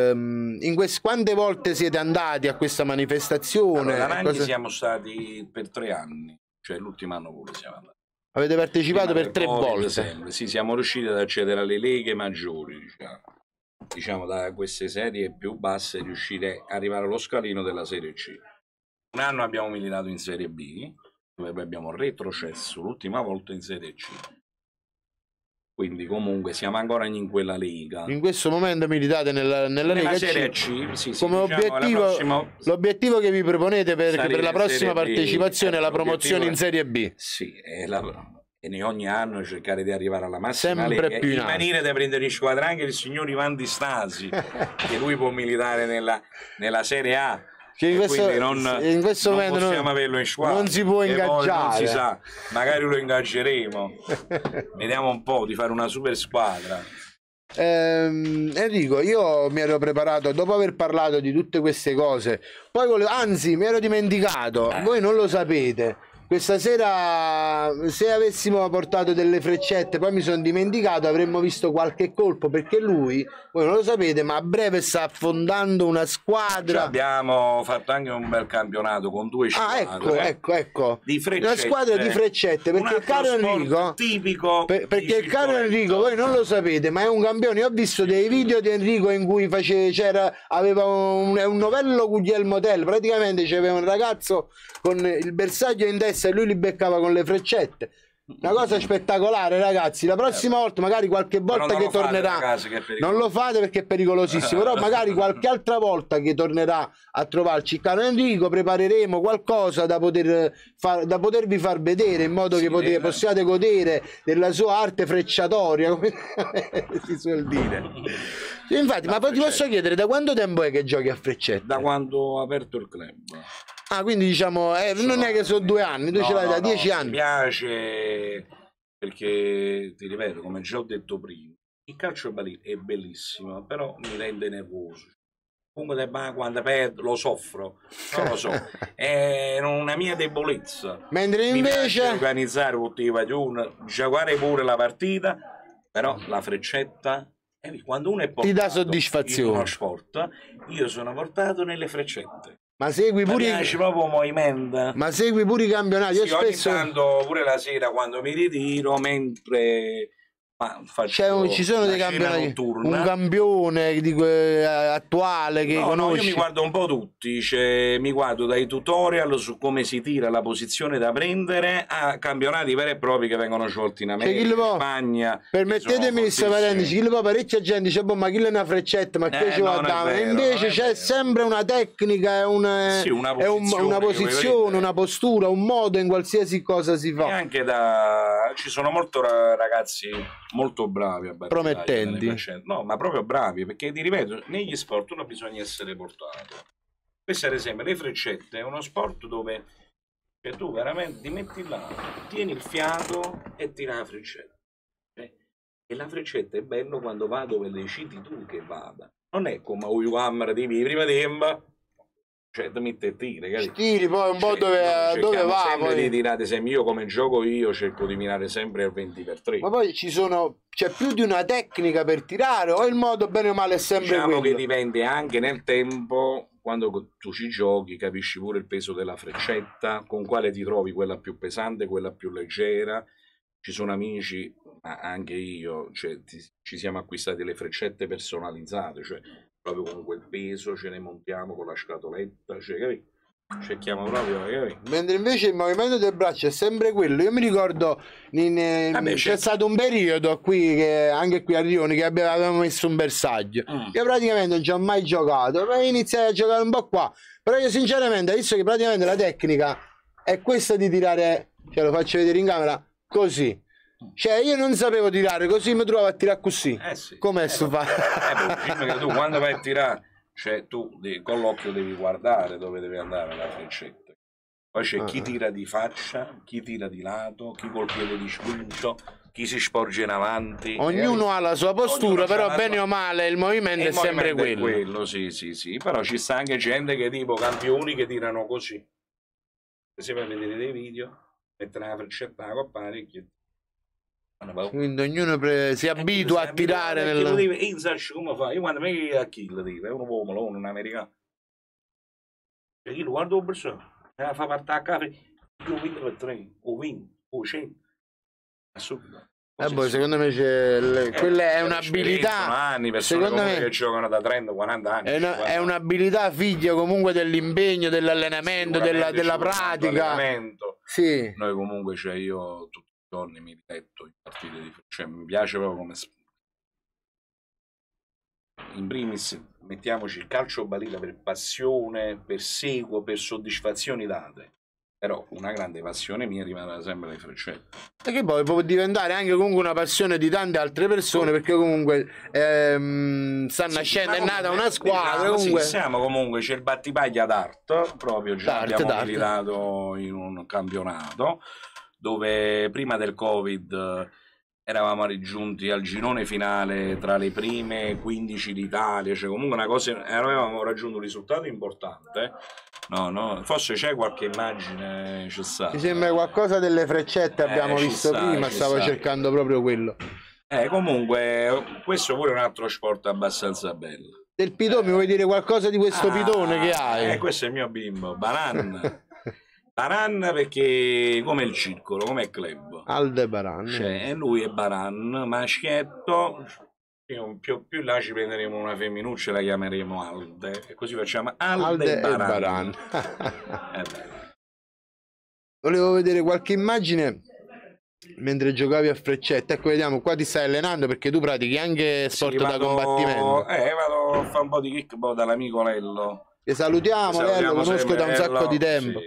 Quante volte siete andati a questa manifestazione? Allora, ad Anagni siamo stati per 3 anni, cioè l'ultimo anno pure siamo andati. Avete partecipato per 3 volte? Sempre. Sì, siamo riusciti ad accedere alle leghe maggiori, diciamo da queste serie più basse, riuscire ad arrivare allo scalino della Serie C. Un anno abbiamo militato in Serie B, dove poi abbiamo retrocesso l'ultima volta in Serie C. Quindi comunque siamo ancora in quella lega. In questo momento militate nella Lega Serie C, sì, come obiettivo, l'obiettivo che vi proponete per la prossima partecipazione è la promozione in Serie B. Sì, e ogni anno cercare di arrivare alla massima sempre lega, più in venire da prendere in squadra anche il signor Ivan Di Stasi, che lui può militare nella Serie A. Che in questo momento non possiamo averlo in squadra, non si può ingaggiare, non si sa, magari lo ingaggeremo. Vediamo un po' di fare una super squadra. Enrico, io mi ero preparato dopo aver parlato di tutte queste cose, poi anzi mi ero dimenticato, voi non lo sapete. Questa sera, se avessimo portato delle freccette, poi mi sono dimenticato, avremmo visto qualche colpo, perché lui, voi non lo sapete, ma a breve sta affondando una squadra. Abbiamo fatto anche un bel campionato con 2 squadre. Ecco. Di freccette. Una squadra di freccette, perché il caro Enrico, tipico perché il caro Enrico, voi non lo sapete, ma è un campione. Io ho visto dei video di Enrico in cui aveva un novello Guglielmo Tell, praticamente c'aveva un ragazzo con il bersaglio in testa e lui li beccava con le freccette. Una cosa spettacolare, ragazzi. La prossima volta, magari qualche volta che tornerà, non lo fate perché è pericolosissimo, però magari qualche altra volta che tornerà a trovarci il caro Enrico, prepareremo qualcosa da potervi far vedere, in modo che possiate godere della sua arte frecciatoria, come si suol dire. Infatti, ma poi ti posso chiedere, da quanto tempo è che giochi a freccette? Da quando ho aperto il club. Ah, quindi diciamo, non è che sono 2 anni, tu ce l'hai da 10 anni. Mi piace perché, ti ripeto, come già ho detto prima, il calcio è bellissimo, però mi rende nervoso. Comunque quando perdo lo soffro, non lo so, è una mia debolezza. Mentre invece mi piace organizzare tutti i paglioni, giocare pure la partita, però la freccetta, quando uno è portato ti dà soddisfazione. In uno sport, io sono portato nelle freccette. Ma segui pure ma segui pure i campionati. Sì, ogni tanto pure la sera quando mi ritiro, mentre ci sono dei campionati notturna. Un campione attuale che conosci? Io mi guardo un po' tutti, mi guardo dai tutorial su come si tira, la posizione da prendere, a campionati veri e propri che vengono svolti in America, in Spagna. Permettetemi di parenteси, parecchia gente dice ma chi è una freccetta, ma che ci guardiamo? Invece c'è sempre una tecnica, una posizione, una postura, un modo in qualsiasi cosa si fa. E anche ci sono molto ragazzi molto bravi, promettenti, no, ma proprio bravi, perché ti ripeto, negli sport uno bisogna essere portato. Questo ad esempio, le freccette è uno sport dove tu veramente ti metti là, tieni il fiato e tira la freccetta, e la freccetta è bello quando va dove decidi tu che vada, non è come Warhammer di prima tempo. Cioè, ti metti e tiri poi un po' dove va. Sempre di tirare, io come gioco io cerco di mirare sempre al 20x3. Ma poi c'è più di una tecnica per tirare, o il modo bene o male è sempre quello? Che dipende anche nel tempo, quando tu ci giochi capisci pure il peso della freccetta, con quale ti trovi, quella più pesante, quella più leggera. Ci sono amici, anche io, ci siamo acquistati le freccette personalizzate, cioè proprio con quel peso ce ne montiamo con la scatoletta, capito? Cerchiamo proprio, capito? Mentre invece il movimento del braccio è sempre quello. Io mi ricordo c'è stato un periodo qui anche qui a Rioni che avevamo messo un bersaglio. Io praticamente non ci ho mai giocato, poi iniziai a giocare un po' qua, però io sinceramente, visto che praticamente la tecnica è questa di tirare, lo faccio vedere in camera, così. Cioè io non sapevo tirare, così mi trovo a tirare così. Sì. Com'è sto fa? Che tu quando vai a tirare, cioè tu con l'occhio devi guardare dove deve andare la freccetta. Poi c'è chi tira di faccia, chi tira di lato, chi col piede di squincio, chi si sporge in avanti. Ognuno ha la sua postura, però bene o male il movimento è sempre quello. Sì. Però ci sta anche gente che tipo campioni che tirano così. Se vai a vedere dei video, mettere la freccetta a coppare quindi ognuno si abitua a tirare come fa? Io quando mi a kill è un uomo, un americano. E io lo guardo persona, fa parte a caffè, io vinto per 3, o vinto, o 100. Assurdo. Secondo me quella è un'abilità. Secondo me che giocano da 30-40 anni. È un'abilità figlia comunque dell'impegno, dell'allenamento, della pratica. Sì. Noi comunque, cioè io tutti i giorni mi diletto in partite di cioè mi piace proprio come in primis mettiamoci il calcio balilla per passione, per seguo, per soddisfazioni date. Però una grande passione mia rimane sempre le freccette. E che poi può diventare anche comunque una passione di tante altre persone, perché comunque sta nascendo, è nata una squadra. Comunque... siamo comunque, c'è il battipaglia d'art, proprio già abbiamo militato in un campionato, dove prima del Covid eravamo raggiunti al girone finale tra le prime 15 d'Italia, cioè comunque una cosa, avevamo raggiunto un risultato importante. No, forse c'è qualche immagine, c'è stata. Mi sembra qualcosa delle freccette, abbiamo visto prima, stavo cercando proprio quello. Comunque, questo pure è un altro sport abbastanza bello. Del pitone, mi vuoi dire qualcosa di questo pitone che hai? Questo è il mio bimbo, Baran. Baran perché come il circolo, come il club. Aldebaran. Cioè, lui è Baran, maschietto. Più là ci prenderemo una femminuccia, la chiameremo Alde, e così facciamo Alde e Baran. Volevo vedere qualche immagine mentre giocavi a freccette. Ecco, vediamo, qua ti stai allenando perché tu pratichi anche sport da combattimento. Vado a fare un po' di kickbox dall'amico Lello. Che salutiamo, Lello, conosco da un sacco di tempo.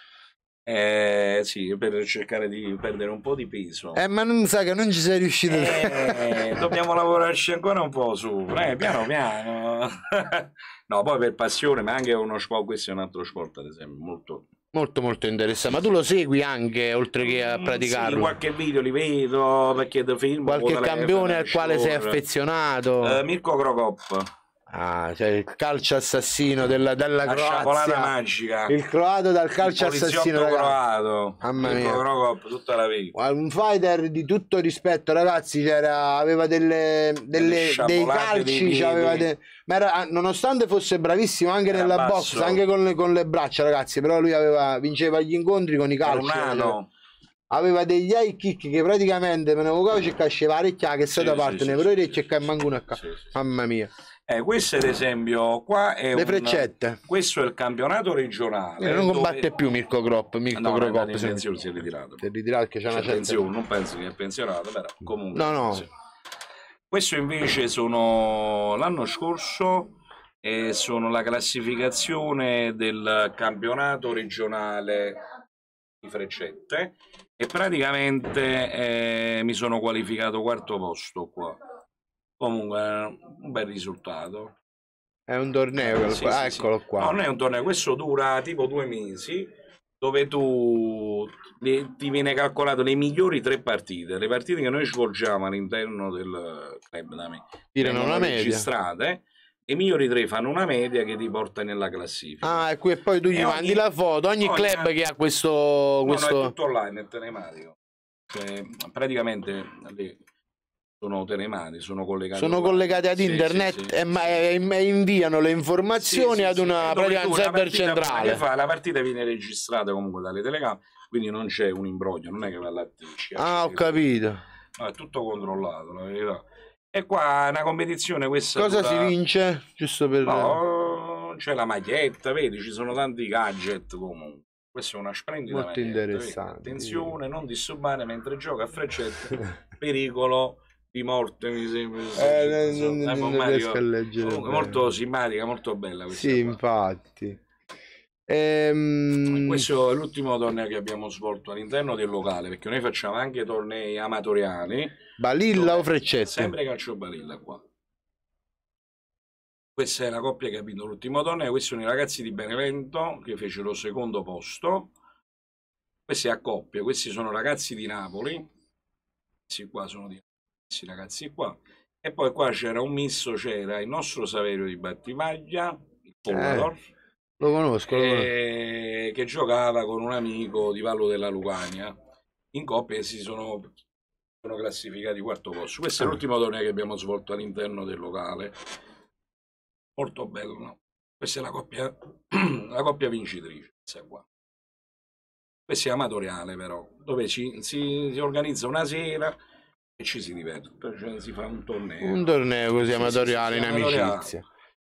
Sì, per cercare di perdere un po' di peso. Ma non sa che non ci sei riuscito. Dobbiamo lavorarci ancora un po' su, piano piano. No, poi per passione, ma anche uno sport, questo è un altro sport, ad esempio, molto interessante. Ma tu lo segui anche, oltre che a praticarlo? Sì, qualche video li vedo, perché da film. Qualche campione al quale sei affezionato? Mirko Krokop. Cioè il calcio assassino della Croazia, sciabolata magica, il croato dal calcio assassino, croato, mamma mia, tutta la vita. Un fighter di tutto rispetto, ragazzi, aveva dei calci, ma era, nonostante fosse bravissimo anche nella box, anche con le braccia, ragazzi, però lui vinceva gli incontri con i calci. Aveva degli high kick che praticamente me ne avevano cercato parecchia che da parte ne però orecchie e manco una mamma mia. Questo ad esempio qua è le freccette. Questo è il campionato regionale. Non combatte più Mirko Krokop. Si è ritirato. Si è ritirato che c'è una pensione. Non penso che è pensionato, però comunque. No. Sì. Questo invece sono l'anno scorso e sono la classificazione del campionato regionale di freccette e praticamente mi sono qualificato quarto posto qua. Comunque un bel risultato. È un torneo, eccolo qua. No, non è un torneo, questo dura tipo 2 mesi, dove ti viene calcolato le migliori 3 partite. Le partite che noi svolgiamo all'interno del club da me tirano una media registrate. E i migliori 3 fanno una media che ti porta nella classifica. E poi tu gli mandi la foto. Ogni club che ha questo... No, è tutto online, è telematico. Cioè, praticamente sono telematici, sono collegati ad internet. E inviano le informazioni ad una server centrale. La partita viene registrata comunque dalle telecamere, quindi non c'è un imbroglio, non è che va all'attrice. Ho capito. No, è tutto controllato, la verità. E qua è una competizione questa. Cosa si vince? Giusto per... No, c'è la maglietta, vedi, ci sono tanti gadget comunque. Questa è una splendida molto maglietta, interessante. Vedi? Attenzione, non disturbare mentre gioca a freccette, pericolo di morte, mi sembra. Non riesco a leggere. Molto simpatica, molto bella questa. Sì, infatti. Questo è l'ultimo torneo che abbiamo svolto all'interno del locale, perché noi facciamo anche tornei amatoriali. Balilla o Freccette? Sempre calcio Balilla qua. Questa è la coppia che ha vinto l'ultimo torneo, questi sono i ragazzi di Benevento che fecero il secondo posto. Questi è a coppia, questi sono ragazzi di Napoli, questi qua sono di questi ragazzi qua. E poi qua c'era un misto, c'era il nostro Saverio di Battivaglia, il Pollador, lo conosco, che giocava con un amico di Vallo della Lucania. In coppia si sono classificati quarto posto. Questo è l'ultimo torneo che abbiamo svolto all'interno del locale. Molto bello, no? Questa è la coppia vincitrice. Questa qua. Questo è amatoriale però, dove si organizza una sera e ci si diverte, cioè si fa un torneo. Un torneo così amatoriale, in amicizia.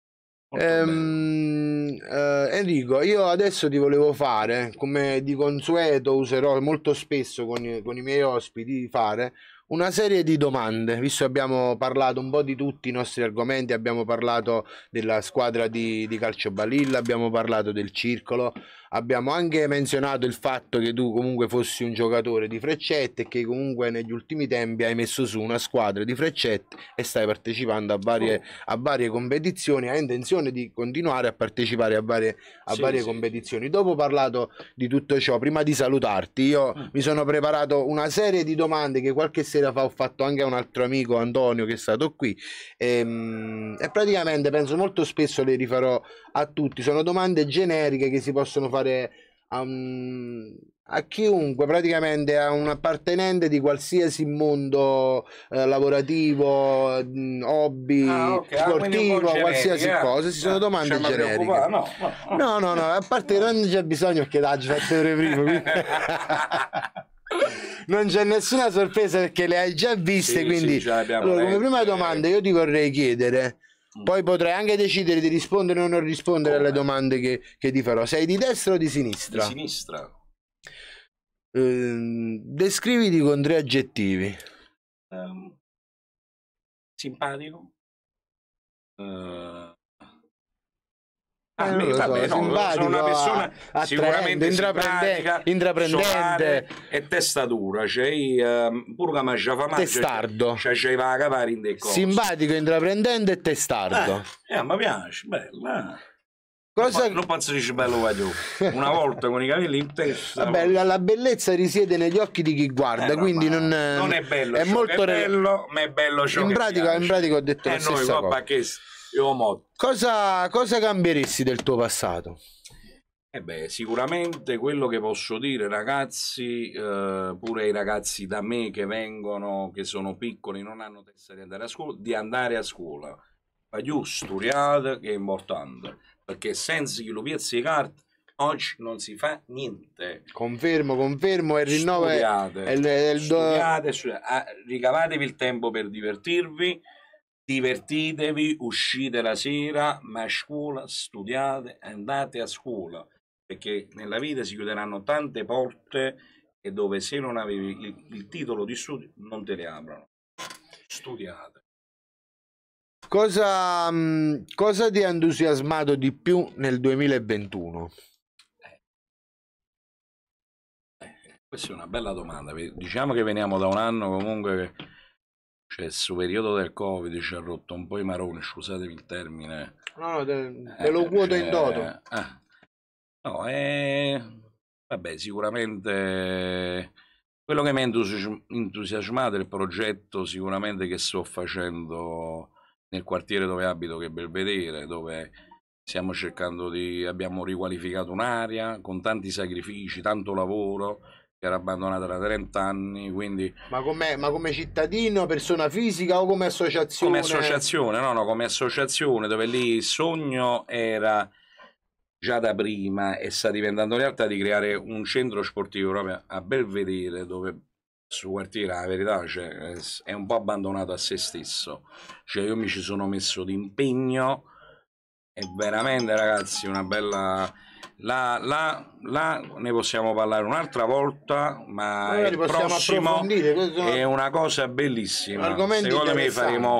Enrico, io adesso ti volevo fare, come di consueto userò molto spesso con i miei ospiti, fare una serie di domande, visto che abbiamo parlato un po' di tutti i nostri argomenti, abbiamo parlato della squadra di calcio Balilla, abbiamo parlato del circolo, abbiamo anche menzionato il fatto che tu comunque fossi un giocatore di Freccette e che comunque negli ultimi tempi hai messo su una squadra di Freccette e stai partecipando a varie competizioni, hai intenzione di continuare a partecipare a varie competizioni. Dopo ho parlato di tutto ciò, prima di salutarti io mi sono preparato una serie di domande che qualche sera fa ho fatto anche a un altro amico, Antonio, che è stato qui e praticamente penso molto spesso le rifarò a tutti. Sono domande generiche che si possono fare a chiunque, praticamente a un appartenente di qualsiasi mondo lavorativo, hobby, sportivo, qualsiasi cosa. Si sono domande generiche. No, a parte che non c'è bisogno che l'hai fatto prima. Non c'è nessuna sorpresa perché le hai già viste, quindi allora, come prima domanda io ti vorrei chiedere, poi potrai anche decidere di rispondere o non rispondere alle domande che ti farò. Sei di destra o di sinistra? Di sinistra. Descriviti con 3 aggettivi. Simpatico. Simpatico, sono una persona sicuramente intraprendente e testatura, cioè pure che fa testardo, c'è va a cavare in dei cose. Simpatico, intraprendente e testardo. Mi piace, bello. Cosa... Non posso dire bello una volta con i capelli in testa. Vabbè, la bellezza risiede negli occhi di chi guarda, quindi non è bello, è molto bello, ma è bello ciò in pratica ho detto la stessa cosa. Cosa cambieresti del tuo passato? Sicuramente quello che posso dire, ragazzi, pure i ragazzi da me che vengono, che sono piccoli, non hanno testa di andare a scuola. Ma giusto, studiate, che è importante, perché senza chi lo piazza le carte oggi non si fa niente. Confermo e rinnovo. Studiate, ricavatevi il tempo per divertirvi. Divertitevi, uscite la sera, ma a scuola studiate, andate a scuola, perché nella vita si chiuderanno tante porte e dove se non avevi il titolo di studio non te le aprono. Studiate. Cosa ti ha entusiasmato di più nel 2021? Questa è una bella domanda. Diciamo che veniamo da un anno comunque che... Cioè, il periodo del Covid ci ha rotto un po' i maroni, scusatevi il termine. No, te lo vuoto in toto. Vabbè, sicuramente quello che mi ha entusiasmato è il progetto sicuramente che sto facendo nel quartiere dove abito, che è Belvedere, dove stiamo cercando abbiamo riqualificato un'area con tanti sacrifici, tanto lavoro, che era abbandonata da 30 anni, quindi... Ma come cittadino, persona fisica o come associazione? Come associazione, come associazione, dove lì il sogno era già da prima e sta diventando realtà di creare un centro sportivo proprio a Belvedere, dove su quartiere la verità è un po' abbandonato a se stesso. Cioè io mi ci sono messo d'impegno e veramente, ragazzi, una bella... Là ne possiamo parlare un'altra volta, ma il prossimo è una cosa bellissima. Secondo me faremo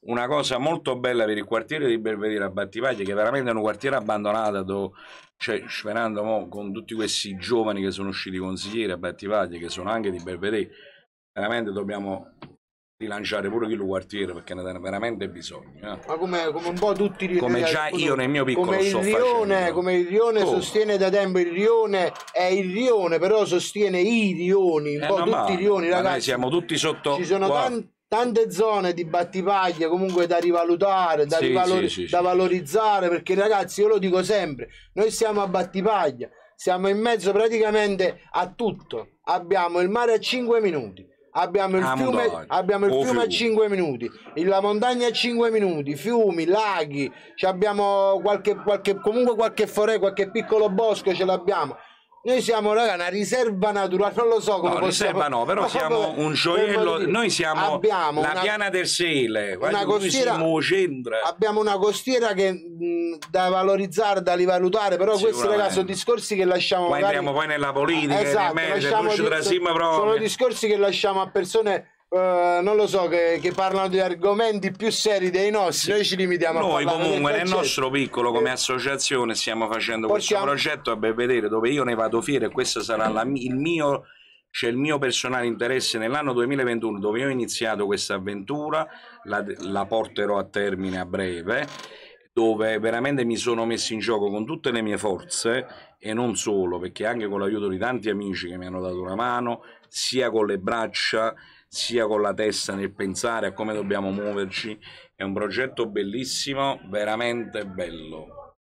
una cosa molto bella per il quartiere di Belvedere a Battipaglia, che veramente è un quartiere abbandonato, dove, cioè, sperando mo, con tutti questi giovani che sono usciti consiglieri a Battipaglia, che sono anche di Belvedere, veramente dobbiamo rilanciare pure quello quartiere, perché ne ha veramente bisogno. Ma come un po' tutti come già io nel mio piccolo come sto il Rione, facendo. come il Rione sostiene da tempo il Rione, è il Rione, però sostiene i Rioni, un po' tutti i Rioni, ma ragazzi. noi siamo tutti sotto. Ci sono tante zone di Battipaglia comunque da rivalutare, da, da valorizzare, perché ragazzi, io lo dico sempre, noi siamo a Battipaglia, siamo in mezzo praticamente a tutto, abbiamo il mare a 5 minuti, abbiamo il fiume a 5 minuti, la montagna a 5 minuti, fiumi, laghi, abbiamo comunque qualche foresta, qualche piccolo bosco ce l'abbiamo. Noi siamo, raga, una riserva naturale, non lo so come riserva no, però siamo un gioiello, noi siamo la piana del Sele, una costiera, abbiamo una costiera che da valorizzare, da rivalutare, però questi ragazzi sono discorsi che lasciamo poi entriamo poi nella politica, esatto, sono discorsi che lasciamo a persone non lo so, che parlano di argomenti più seri dei nostri. Noi ci limitiamo a parlare. Noi comunque nel nostro piccolo come associazione stiamo facendo questo progetto a Belvedere, dove io ne vado fiero, e questo sarà il mio personale interesse nell'anno 2021, dove io ho iniziato questa avventura, la porterò a termine a breve, dove veramente mi sono messo in gioco con tutte le mie forze, e non solo, perché anche con l'aiuto di tanti amici che mi hanno dato una mano, sia con le braccia sia con la testa, nel pensare a come dobbiamo muoverci. È un progetto bellissimo, veramente bello.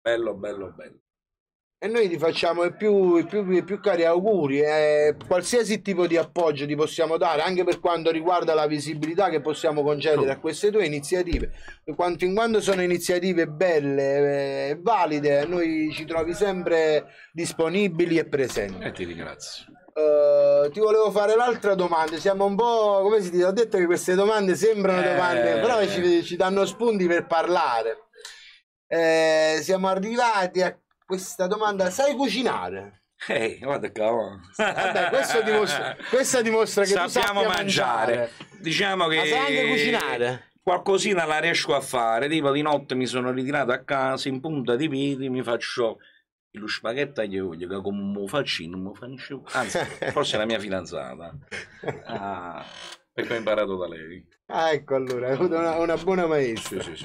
E noi ti facciamo i più cari auguri, qualsiasi tipo di appoggio ti possiamo dare, anche per quanto riguarda la visibilità che possiamo concedere a queste tue iniziative. Fin quando sono iniziative belle e valide, noi ci trovi sempre disponibili e presenti. E ti ringrazio. Ti volevo fare l'altra domanda. Siamo un po', come si dice, ho detto che queste domande sembrano domande, però ci danno spunti per parlare. Siamo arrivati a questa domanda: sai cucinare? Guarda qua. Vabbè, questo dimostra che sappiamo mangiare. Diciamo che ma sai anche cucinare? Qualcosina la riesco a fare. Tipo di notte mi sono ritirato a casa in punta di piedi, mi faccio lo spaghetto agli olio, che come lo faccio, non lo faccio. Anzi, forse è la mia fidanzata, perché ho imparato da lei. Ecco, allora hai avuto una buona maestra. Sì.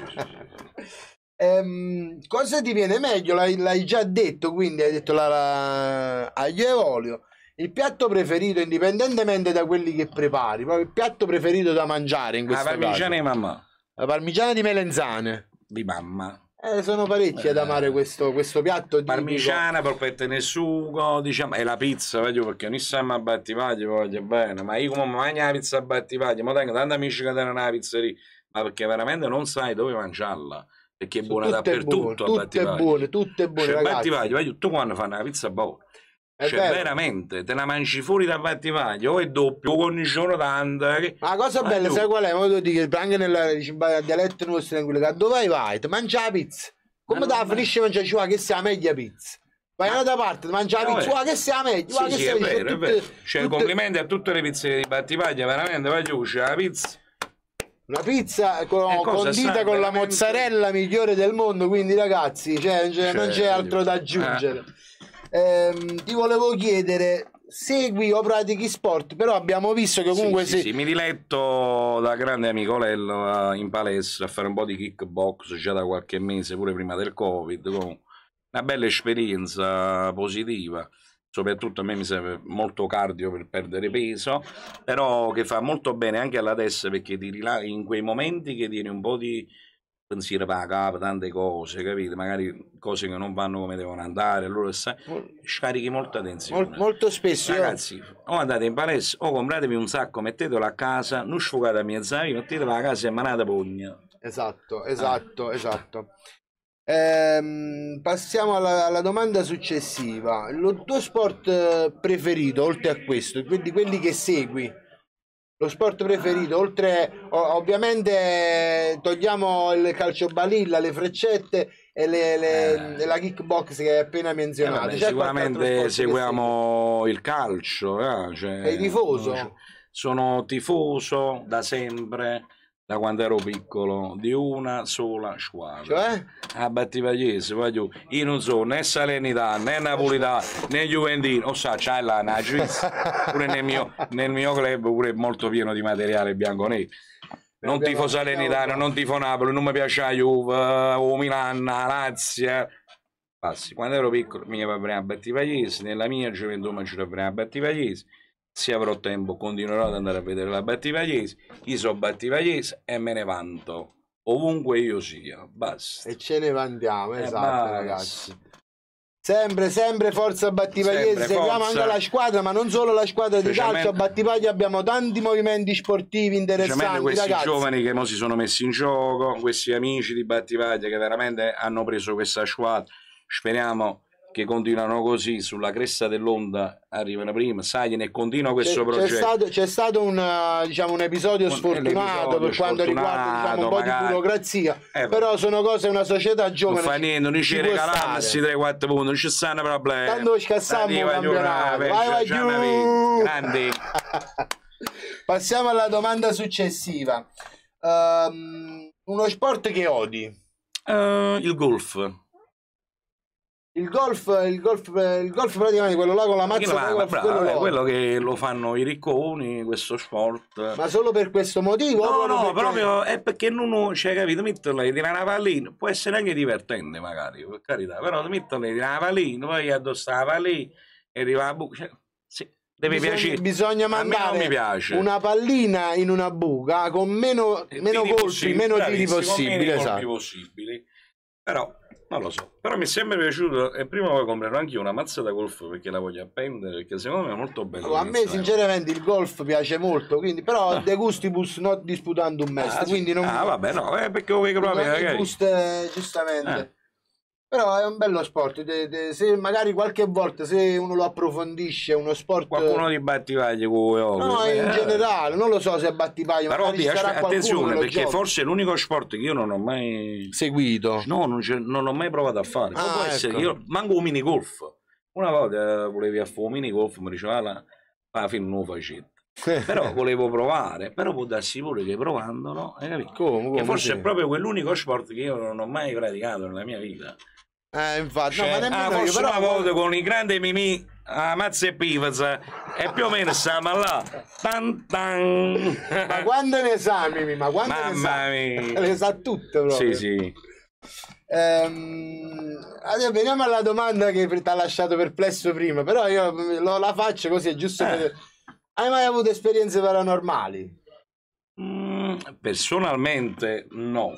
Cosa ti viene meglio? L'hai già detto, quindi hai detto aglio e olio. Il piatto preferito, indipendentemente da quelli che prepari, proprio il piatto preferito da mangiare in questo caso? La parmigiana di mamma. La parmigiana di melenzane di mamma. Sono parecchi ad amare questo piatto parmigiana, polpette nel sugo, diciamo, e la pizza, perché noi siamo a Battipaglia, voglio bene, ma io come mangio la pizza a Battipaglia, ma tengo tanti amici che danno una pizzeria, ma perché veramente non sai dove mangiarla, perché è buona dappertutto. Tutte buone, ragazzi. Battipaglia, tutto quando fanno la pizza buona. Cioè, veramente, te la mangi fuori da Battipaglia, o è doppio, o con il giorno tante. La cosa bella, sai qual è? Io dico, anche nel dialetto nostro, che dove vai? Ti mangi la pizza. Come te la finisci di mangiare, che sia meglio pizza? Vai un'altra parte, mangi la pizza, che sia meglio. Sì, è vero. Cioè, complimenti a tutte le pizzerie di Battipaglia, veramente, voglio la pizza. Una pizza condita con la mozzarella migliore del mondo, quindi ragazzi, non c'è altro da aggiungere. Ti volevo chiedere, segui o pratichi sport? Però abbiamo visto che comunque sì, mi diletto da grande amico Lello in palestra a fare un po' di kickbox già da qualche mese, pure prima del Covid, una bella esperienza positiva. Soprattutto a me mi serve molto cardio per perdere peso, però che fa molto bene anche alla testa, perché ti in quei momenti che tieni un po' di pensiero per la capa, tante cose, capite? Magari cose che non vanno come devono andare, allora scarichi molta tensione. Molto spesso, ragazzi, o andate in palestra o compratevi un sacco, mettetelo a casa, non sfogate a mezz'aria, mettetelo a casa e manate pugna. Esatto. Passiamo alla domanda successiva. Il tuo sport preferito, oltre a questo, quindi quelli che segui? Lo sport preferito, oltre ovviamente togliamo il calciobalilla, le freccette e la kickbox che hai appena menzionato. Sicuramente seguiamo il calcio. Sei tifoso? Sono tifoso da sempre da quando ero piccolo, di una sola squadra. Cioè? A Battivagliese, io non so né Salernità, né Napolità, né Juventino, c'hai là una pure nel mio club pure molto pieno di materiale bianco-nero. Non tifo Salernitano, non tifo Napoli, non mi piace la Juve, o Milan, la Lazio. Passi. Quando ero piccolo mi avrei a Battivagliese, nella mia gioventù mi avrei a Battivagliese. Se avrò tempo continuerò ad andare a vedere la Battivagliese. Io sono Battivagliese e me ne vanto ovunque io sia, basta. E ce ne vantiamo, esatto, basta. ragazzi. Sempre forza Battivagliese, Sempre seguiamo forza. anche la squadra, ma non solo la squadra di calcio, a Battipaglia abbiamo tanti movimenti sportivi interessanti, questi ragazzi. giovani che mo si sono messi in gioco, questi amici di Battipaglia che veramente hanno preso questa squadra, speriamo che continuano così, sulla cresta dell'onda arrivano prima, sai, ne continua questo progetto. C'è stato un episodio sfortunato per quanto riguarda un po' magari di burocrazia, però sono cose, una società giovane. Non fa niente, non ci regalarsi 3-4 punti, non ci stanno problemi. Tanto scassammo il campionato. Vai giù! Grandi. Passiamo alla domanda successiva. Uno sport che odi? Il golf. Il golf praticamente quello là con la mazza quello che lo fanno i ricconi, questo sport. Ma solo per questo motivo? No, proprio è perché non c'è, capito, metterla e tirare una pallina, può essere anche divertente magari, per carità, però metterla e tirare una pallina, poi addossare la pallina e arriva a buca, sì, deve piacere. Bisogna mandare a me non mi piace. Una pallina in una buca con meno colpi, meno tiri possibili, esatto. Possibili. Però non lo so, però mi è sempre piaciuto e prima poi comprerò anche io una mazza da golf perché la voglio appendere, perché secondo me è molto bello. A me sinceramente il golf piace molto, quindi però de gustibus not disputando un mest, quindi non... vabbè, no, perché lo vedo proprio magari. Giustamente. Però è un bello sport, se magari qualche volta se uno lo approfondisce, uno sport... Qualcuno di Battipaglia no, in generale, non lo so se è Battipaglia, però attenzione, perché gioca. forse è l'unico sport che io non ho mai seguito. No, non l'ho mai provato a fare. Può essere che io manco un mini golf. Una volta volevi fare un mini golf, mi diceva alla fine non lo facevo. Però volevo provare, però può darsi pure che provando, no? Hai capito? Come, che forse è proprio quell'unico sport che io non ho mai praticato nella mia vita. Infatti, cioè, no, ma nemmeno io, però una volta con i grandi Mimì a Mazza e Pivaz e più o meno stiamo là. Ma quando ne sa Mimì? Ma quando mamma mia, le sa tutte proprio. Sì. Adesso veniamo alla domanda che ti ha lasciato perplesso prima, però io la faccio così, è giusto per... Hai mai avuto esperienze paranormali? Personalmente no.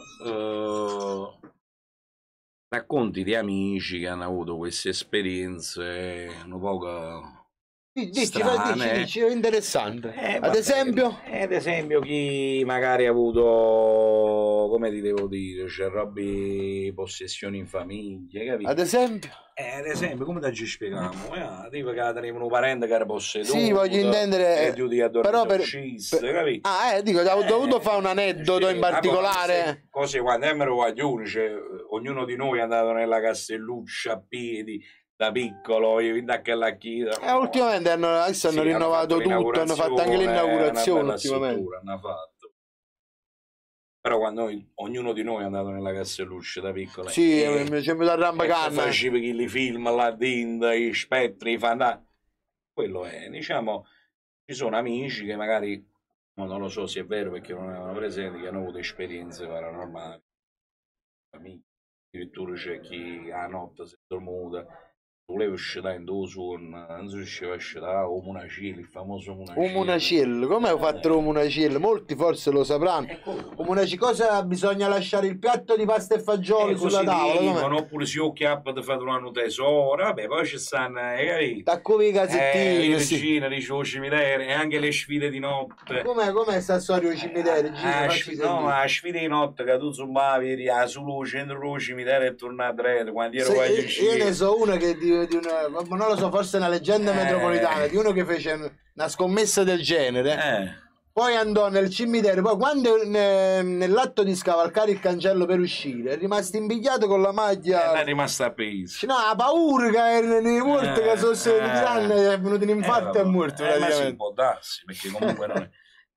Racconti di amici che hanno avuto queste esperienze un po' dici, è interessante. Ad esempio chi magari ha avuto, come ti devo dire, c'è robe possessioni in famiglia, capito? Ad esempio, come ti ci spieghiamo? Tipo che tenevo un parente che era posseduto. Sì, voglio intendere. Però dico, ho dovuto fare un aneddoto in particolare. Cose quando ero guaglione, cioè, ognuno di noi è andato nella Castelluccia a piedi da piccolo, io da quella chiesa. Ultimamente hanno rinnovato tutto, hanno fatto anche l'inaugurazione ultimamente. Hanno fatto. Però quando ognuno di noi è andato nella Castelluccia da piccolo, sì, c'è da rambacanna, facevi i film, la Dinda, i spettri, i fantasmi, quello è, diciamo, ci sono amici che magari, non lo so se è vero perché non erano presenti, che hanno avuto esperienze paranormali, addirittura c'è chi a notte si è dormuta, voleva uscire in due suon, non si riusciva a uscire, o Munacil, il famoso Munacil. Un Munacil, come ho fatto un Munacil? Molti forse lo sapranno. Un Munacil, cosa bisogna lasciare il piatto di pasta e fagioli sulla tavola? Oppure si occhia per fare un tesoro, vabbè, poi ci stanno, taccovi i cassettini, le regine, dicevo cimitero, e anche le sfide di notte. Com'è sta storia del cimitero? No, ma la sfida di notte che tu zumbavi, sullo centro del cimitero e tornato dritto, quando ero io ne so una che non lo so, forse è una leggenda metropolitana di uno che fece una scommessa del genere, poi andò nel cimitero, poi quando nell'atto di scavalcare il cancello per uscire è rimasto impigliato con la maglia, è rimasto appeso, no, ha paura che nei morti che sono tiranni, è venuto in infarto e è morto ma si può darsi, perché comunque non è.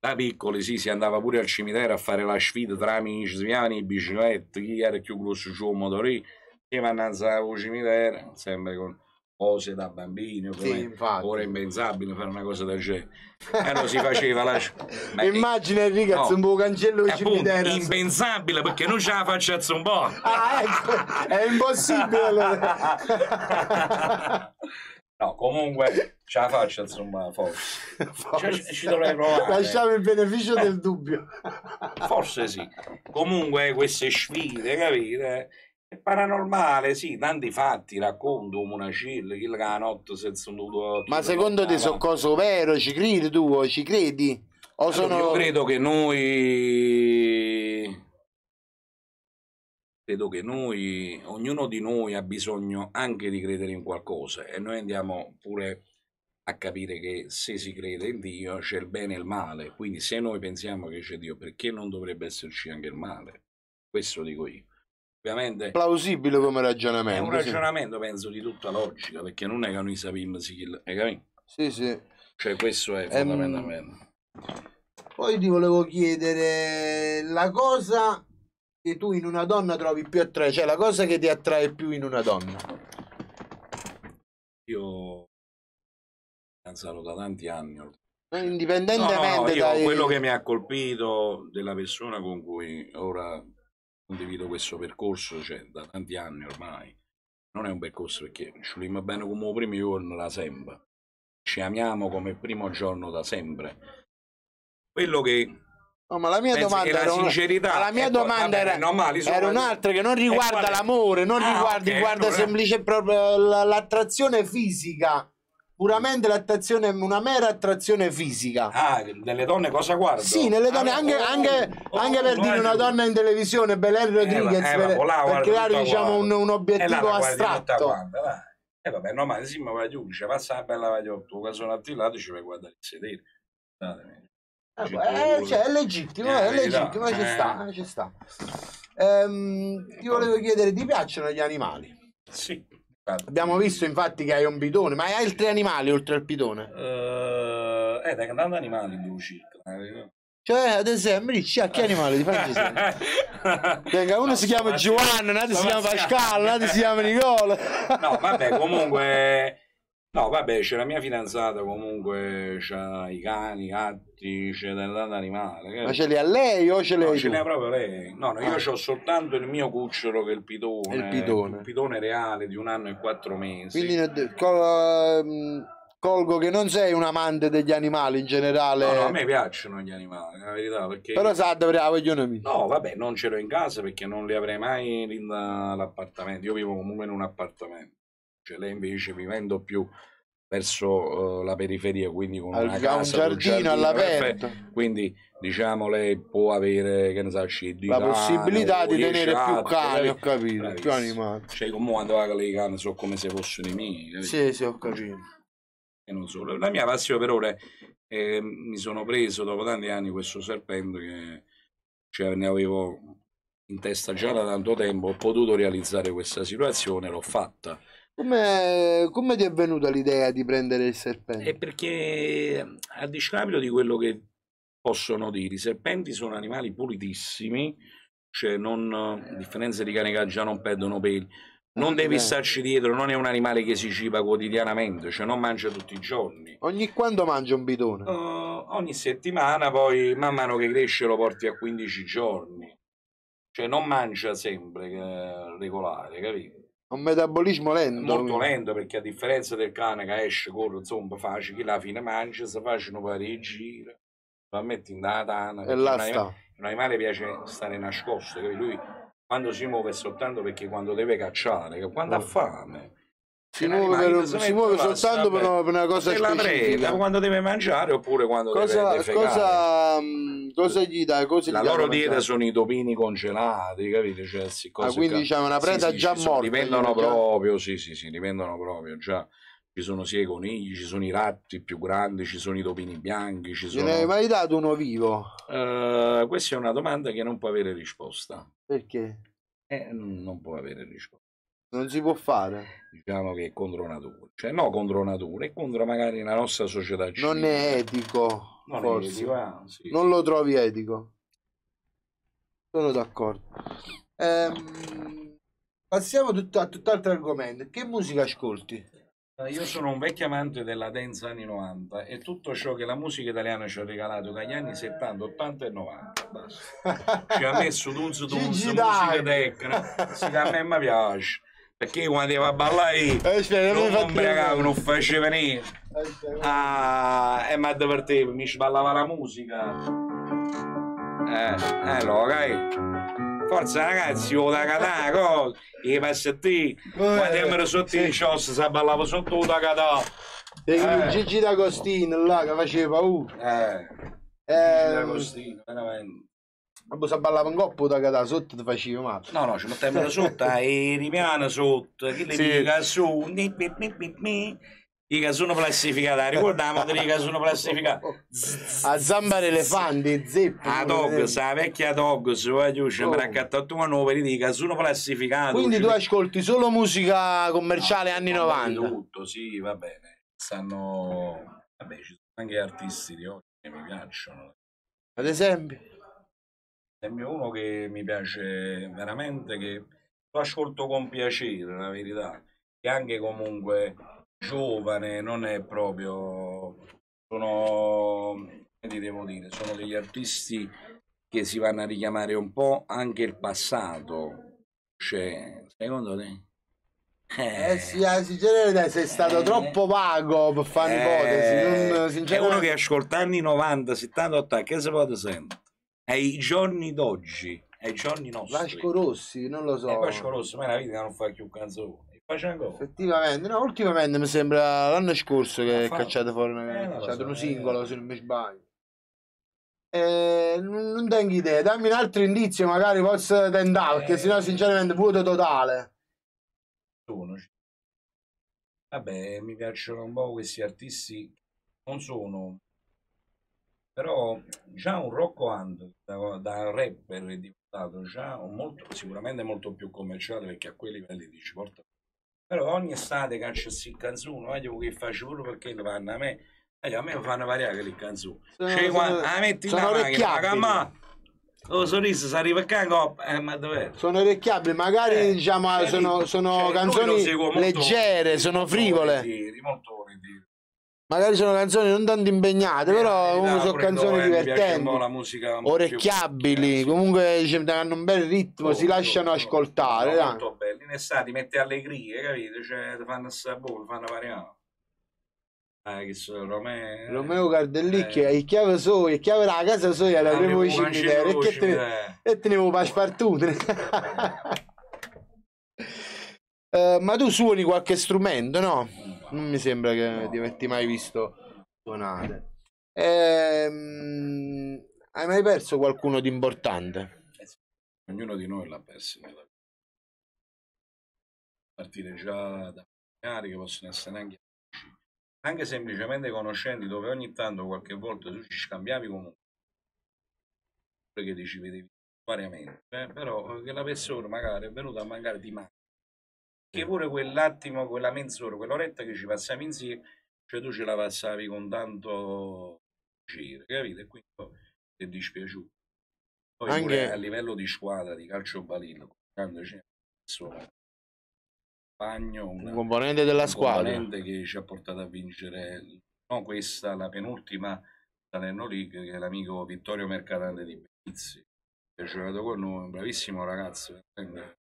Da piccoli sì, si andava pure al cimitero a fare la sfida tra amici, si piavano in bicicletta, chi era più grosso giù un motorino, e andava al cimitero, sempre con cose da bambini, Sì, ovviamente. infatti. Ora è impensabile fare una cosa del genere. E non si faceva la... Ma Immagina Enrico no, un po' cancello del appunto, cimitero. impensabile perché non ce la faccia un po'. Ah, ecco, è impossibile allora. No, comunque ce la faccio, insomma, forse. Forse. Ci dovrei provare. Lasciamo il beneficio del dubbio. Forse sì. Comunque queste sfide, capite? È paranormale, sì, tanti fatti, racconto, una chill, chi la notte senza un dovuto... Ma secondo te sono cose vero? Ci credi tu? Ci credi? O Allora, sono... io credo che noi, ognuno di noi ha bisogno anche di credere in qualcosa e noi andiamo pure a capire che se si crede in Dio c'è il bene e il male, quindi se noi pensiamo che c'è Dio, perché non dovrebbe esserci anche il male? Questo dico io. Ovviamente plausibile come è ragionamento. un ragionamento, penso, di tutta logica, perché non è che noi sappiamo hai capito? Sì, sì. Cioè questo è fondamentalmente. Poi ti volevo chiedere la cosa che tu in una donna trovi più attraente, cioè la cosa che ti attrae più in una donna. Io fidanzato da tanti anni ormai. Indipendentemente io, quello che mi ha colpito della persona con cui ora condivido questo percorso, cioè da tanti anni ormai, non è un percorso perché ci vogliamo bene come il primo giorno da sempre, ci amiamo come il primo giorno da sempre. Quello che no, ma la mia domanda era era sincerità, la mia domanda era un'altra che non riguarda l'amore, non riguarda allora... semplice proprio l'attrazione fisica. Puramente l'attrazione, una mera attrazione fisica. Ah, nelle donne cosa guardo? Sì, nelle donne, anche per dire una donna in televisione, Belen Rodriguez, per creare diciamo un obiettivo astratto. Vabbè, no, ma sì, ma vai giù, dice, passa la bella vagliotto, che sono attillato, ci vai a guardare il sedere. Cioè, è legittimo, ci sta, ci sta. Ti volevo chiedere, ti piacciono gli animali? Sì. Abbiamo visto infatti che hai un pitone, ma hai altri animali oltre al pitone? Dai, tanti animali in circa. Cioè, ad esempio, dici, a che animale ti fai Venga, uno si chiama Giovanni, un altro si chiama Pascal, un altro si chiama Nicola. No, vabbè, comunque... No, vabbè, c'è la mia fidanzata, comunque c'ha i cani, i gatti, c'è tanti animali. Ma ce li ha lei o ce li hai? No, ce li ha proprio lei. No, io ho soltanto il mio cucciolo che è il pitone. Il pitone reale di 1 anno e 4 mesi. Quindi colgo che non sei un amante degli animali in generale. No, a me piacciono gli animali, la verità, perché... Però sa dove la vogliono mia. No, vabbè, non ce l'ho in casa perché non li avrei mai all'appartamento. Io vivo comunque in un appartamento. Cioè lei invece vivendo più verso la periferia, quindi con una casa, un giardino all'aperto, quindi diciamo lei può avere, che ne sa, la possibilità di tenere più cani, ho capito, più animali. Cioè comunque quando va con le cani sono come se fossero i miei. Sì, ho capito. E non solo. La mia passione per ora mi sono preso dopo tanti anni questo serpente che cioè, ne avevo in testa già da tanto tempo, ho potuto realizzare questa situazione, l'ho fatta. Come ti è venuta l'idea di prendere il serpente? È perché, a discapito di quello che possono dire, i serpenti sono animali pulitissimi, cioè non, a differenza di cani che già non perdono peli, non devi starci dietro, non è un animale che si ciba quotidianamente, cioè non mangia tutti i giorni. Ogni quando mangia un bidone? Ogni settimana, poi man mano che cresce lo porti a 15 giorni, cioè non mangia sempre regolare, capito? Un metabolismo lento. Molto lento, perché a differenza del cane che esce, corre, zomba, facile, chi alla fine mangia, si facciano pari giri, lo metti in da tana. E là sta. Un animale piace stare nascosto, capito? Lui quando si muove è soltanto perché quando deve cacciare, quando ha fame. Si muove soltanto per una cosa specifica. Quando deve mangiare oppure quando deve defecare. Cosa gli dai? La loro dieta sono i topini congelati, capite? Cioè, quindi c'è una preda già morta. Dipendono proprio, sì, dipendono proprio già. Ci sono sia i conigli, ci sono i ratti più grandi, ci sono i topini bianchi. Ne hai mai dato uno vivo? Questa è una domanda che non può avere risposta. Perché? Non può avere risposta. Non si può fare. Diciamo che è contro natura, cioè no contro natura, è contro magari la nostra società civile. Non è etico. Non forse. etico, sì. Non lo trovi etico. Sono d'accordo. Passiamo a tutt'altro argomento. Che musica ascolti? Io sono un vecchio amante della dance anni 90 e tutto ciò che la musica italiana ci ha regalato dagli anni 70, 80 e 90. Basta. Ci ha messo dunz, Gigi musica D'Agostino. tecnica, sì, che a me mi piace. Perché quando va a ballare Aspetta, non mi mi fa ubriacavo, non faceva niente. Aspetta. E mi divertevo, mi sballava la musica. No, ok. Forza ragazzi, io da catà, cosa? I passetti, quando ero sotto i cios, si ballava sotto la catà. Gigi D'Agostino là che faceva paura. Gigi D'Agostino, veramente. Ma si ballava un coppo da catà, sotto ti faceva male. No, ci mettiamo sotto, e ripiano sotto, che le dica su, i che sono classificati, ricordiamo che i che sono classificati. A zambare elefanti, zeppo. A Dogs, la vecchia Dogs, voglio sembra che a nuovo per che sono classificati. Quindi tu ascolti solo musica commerciale anni 90? Tutto, sì, va bene. Stanno, vabbè, ci sono anche artisti di oggi che mi piacciono. Ad esempio? Uno che mi piace veramente, che lo ascolto con piacere, la verità, che anche comunque giovane, non è proprio, sono, che devo dire, sono degli artisti che si vanno a richiamare un po' anche il passato, cioè, secondo te? Sinceramente sei stato troppo vago per fare un'ipotesi. È uno che ascolta anni 90, 70, 80, che si può sentire? Ai giorni d'oggi, ai giorni nostri. Vasco Rossi, non lo so. Vasco Rossi, ma la vita non fa più canzoni. Effettivamente, no, ultimamente mi sembra l'anno scorso che è cacciato fuori un singolo, se non mi sbaglio. Non tengo idea, dammi un altro indizio, magari posso tentare, perché sennò sinceramente vuoto totale. Vabbè, mi piacciono un po' questi artisti, non sono, però già un Rocco Hunt da rapper è diventato già sicuramente molto più commerciale, perché a quei livelli di ci porta. Però ogni estate caccia queste canzoni, voglio che faccio pure perché le fanno a me. A me mi fanno variare le canzoni. Sono orecchiabili. Oh, sorriso, si arriva a ma dov'è? Sono orecchiabili, magari diciamo sono canzoni leggere, sono frivole. Molto volentieri. Magari sono canzoni non tanto impegnate, però comunque sono canzoni divertenti, la musica orecchiabili, comunque hanno un bel ritmo, si lasciano ascoltare. Molto belli, in estate metti allegria, capito? Cioè, ti fanno sapore, fanno variare. Che sono Romeo Cardellicchia, e chiave so, e chiave la casa so, alla prima cimitero, e tenevo per spartute. Ma tu suoni qualche strumento, no? Non mi sembra che ti averti mai visto suonare. Hai mai perso qualcuno di importante? Ognuno di noi l'ha perso nella vita. Partire già da familiari che possono essere anche semplicemente conoscenti, dove ogni tanto qualche volta tu ci scambiavi comunque, perché ti ci vedevi variamente, però che la persona magari è venuta a mancare di mano, che pure quell'attimo, quella mezz'ora, quell'oretta che ci passiamo insieme, cioè tu ce la passavi con tanto piacere, capito? E quindi ti è dispiaciuto. Poi anche pure a livello di squadra di calcio balillo, quando c'è un componente della squadra, che ci ha portato a vincere non questa, la penultima Salerno League, che è l'amico Vittorio Mercatante di Benizzi, che ha giocato con noi, un bravissimo ragazzo, un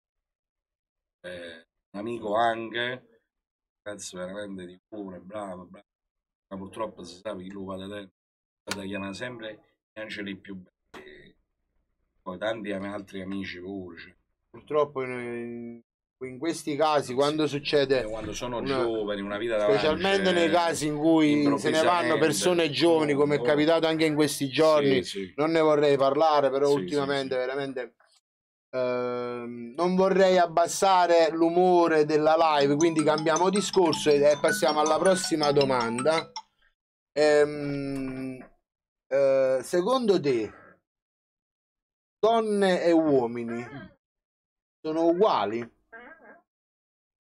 amico anche, ragazzo veramente di cuore, bravo, ma purtroppo si sa che lui va da chiamare sempre gli angeli più belli, poi tanti altri amici pure. Purtroppo in questi casi, quando succede, quando sono giovani, una vita davanti, specialmente nei casi in cui se ne vanno persone giovani, come è capitato anche in questi giorni, non ne vorrei parlare, però ultimamente veramente non vorrei abbassare l'umore della live, quindi cambiamo discorso e passiamo alla prossima domanda. Secondo te donne e uomini sono uguali?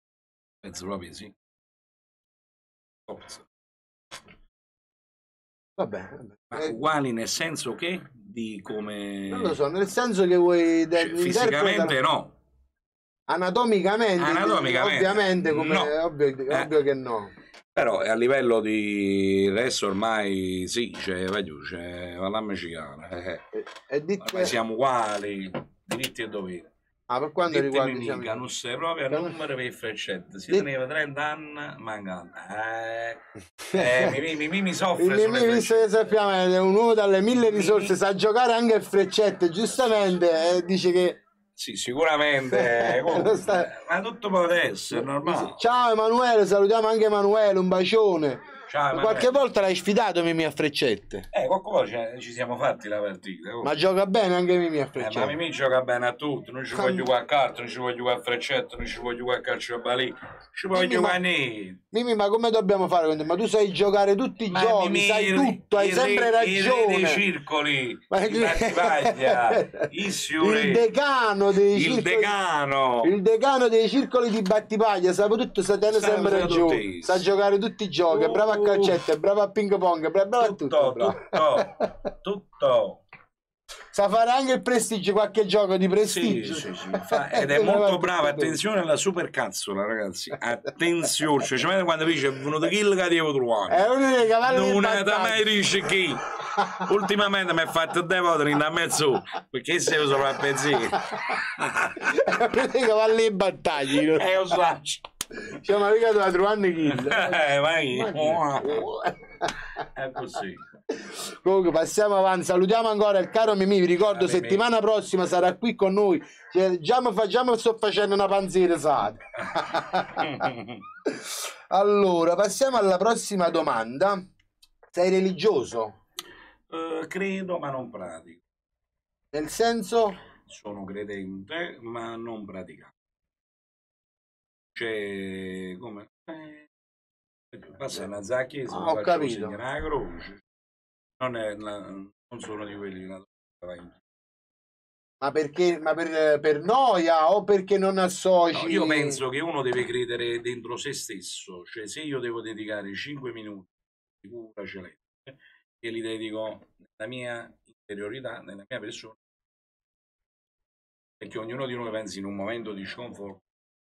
Penso proprio sì. Vabbè. Ma uguali nel senso che di come... Non lo so, nel senso che vuoi... fisicamente no. Anatomicamente, ovviamente, come no. ovvio che no. Però a livello di adesso ormai sì, c'è la mexicana. Ormai siamo uguali, diritti e doveri. Per quanto riguarda, diciamo, non sei proprio a numero per freccette, si teneva 30 anni mancando. Mi soffre. Il sappiamo, è uno dalle 1000 risorse, sa giocare anche a freccette, giustamente, dice che sì, sicuramente, ma tutto può essere, è normale. Ciao Emanuele, salutiamo anche Emanuele, un bacione. Ciao, qualche volta l'hai sfidato Mimì a freccette? Qualche volta ci siamo fatti la partita. Ma gioca bene anche Mimì a freccette? Ma Mimì gioca bene a tutto, non ci voglio giocare a carte, non ci voglio giocare a freccette, non ci voglio giocare a calcio a balì, ci voglio giocare a niente. Mimì, ma come dobbiamo fare? Ma tu sai giocare tutti i giochi, Mimì, sai tutto, hai sempre ragione. I circoli, i battipaglia, il decano dei circoli di battipaglia, sa tutto, sa tenere sempre giù, sa giocare tutti i giochi, è bravo a calcette, bravo a ping pong, bravo a tutto. Sa fare anche il prestigio, qualche gioco di prestigio. Sì. Ed è molto bravo. Attenzione alla super cazzola, ragazzi. Attenzione, cioè quando dice venuto kill che devo trovare. È uno dei cavalli non è da mai dice chi. Ultimamente mi ha fatto devoto in mezzo perché se io sono a pensiero. È uno dei cavalli in battaglia. Io so. Cioè, ma mica da trovare kill. È così. Comunque passiamo avanti, salutiamo ancora il caro Mimì, vi ricordo settimana prossima sarà qui con noi, cioè, già sto facendo una panzina sana. Allora passiamo alla prossima domanda. Sei religioso? Credo ma non pratico. Nel senso? Sono credente ma non praticante. Cioè come passa una chiesa, ho capito. Una croce. Non sono di quelli che ma perché? Ma per noia o perché non associ? No, io penso che uno deve credere dentro se stesso, cioè se io devo dedicare 5 minuti di cura celeste e li dedico nella mia interiorità, nella mia persona, perché ognuno di noi pensa in un momento di sconforto.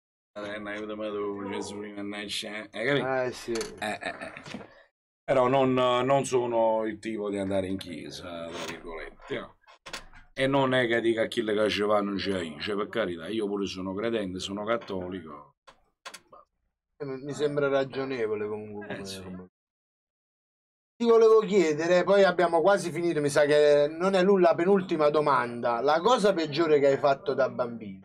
Sì. Però non sono il tipo di andare in chiesa, tra virgolette, e non è che dica a chi le caceva non c'è, cioè, per carità, io pure sono credente, sono cattolico. Mi sembra ragionevole comunque. Sì. Ti volevo chiedere, poi abbiamo quasi finito, mi sa che non è la penultima domanda, la cosa peggiore che hai fatto da bambino?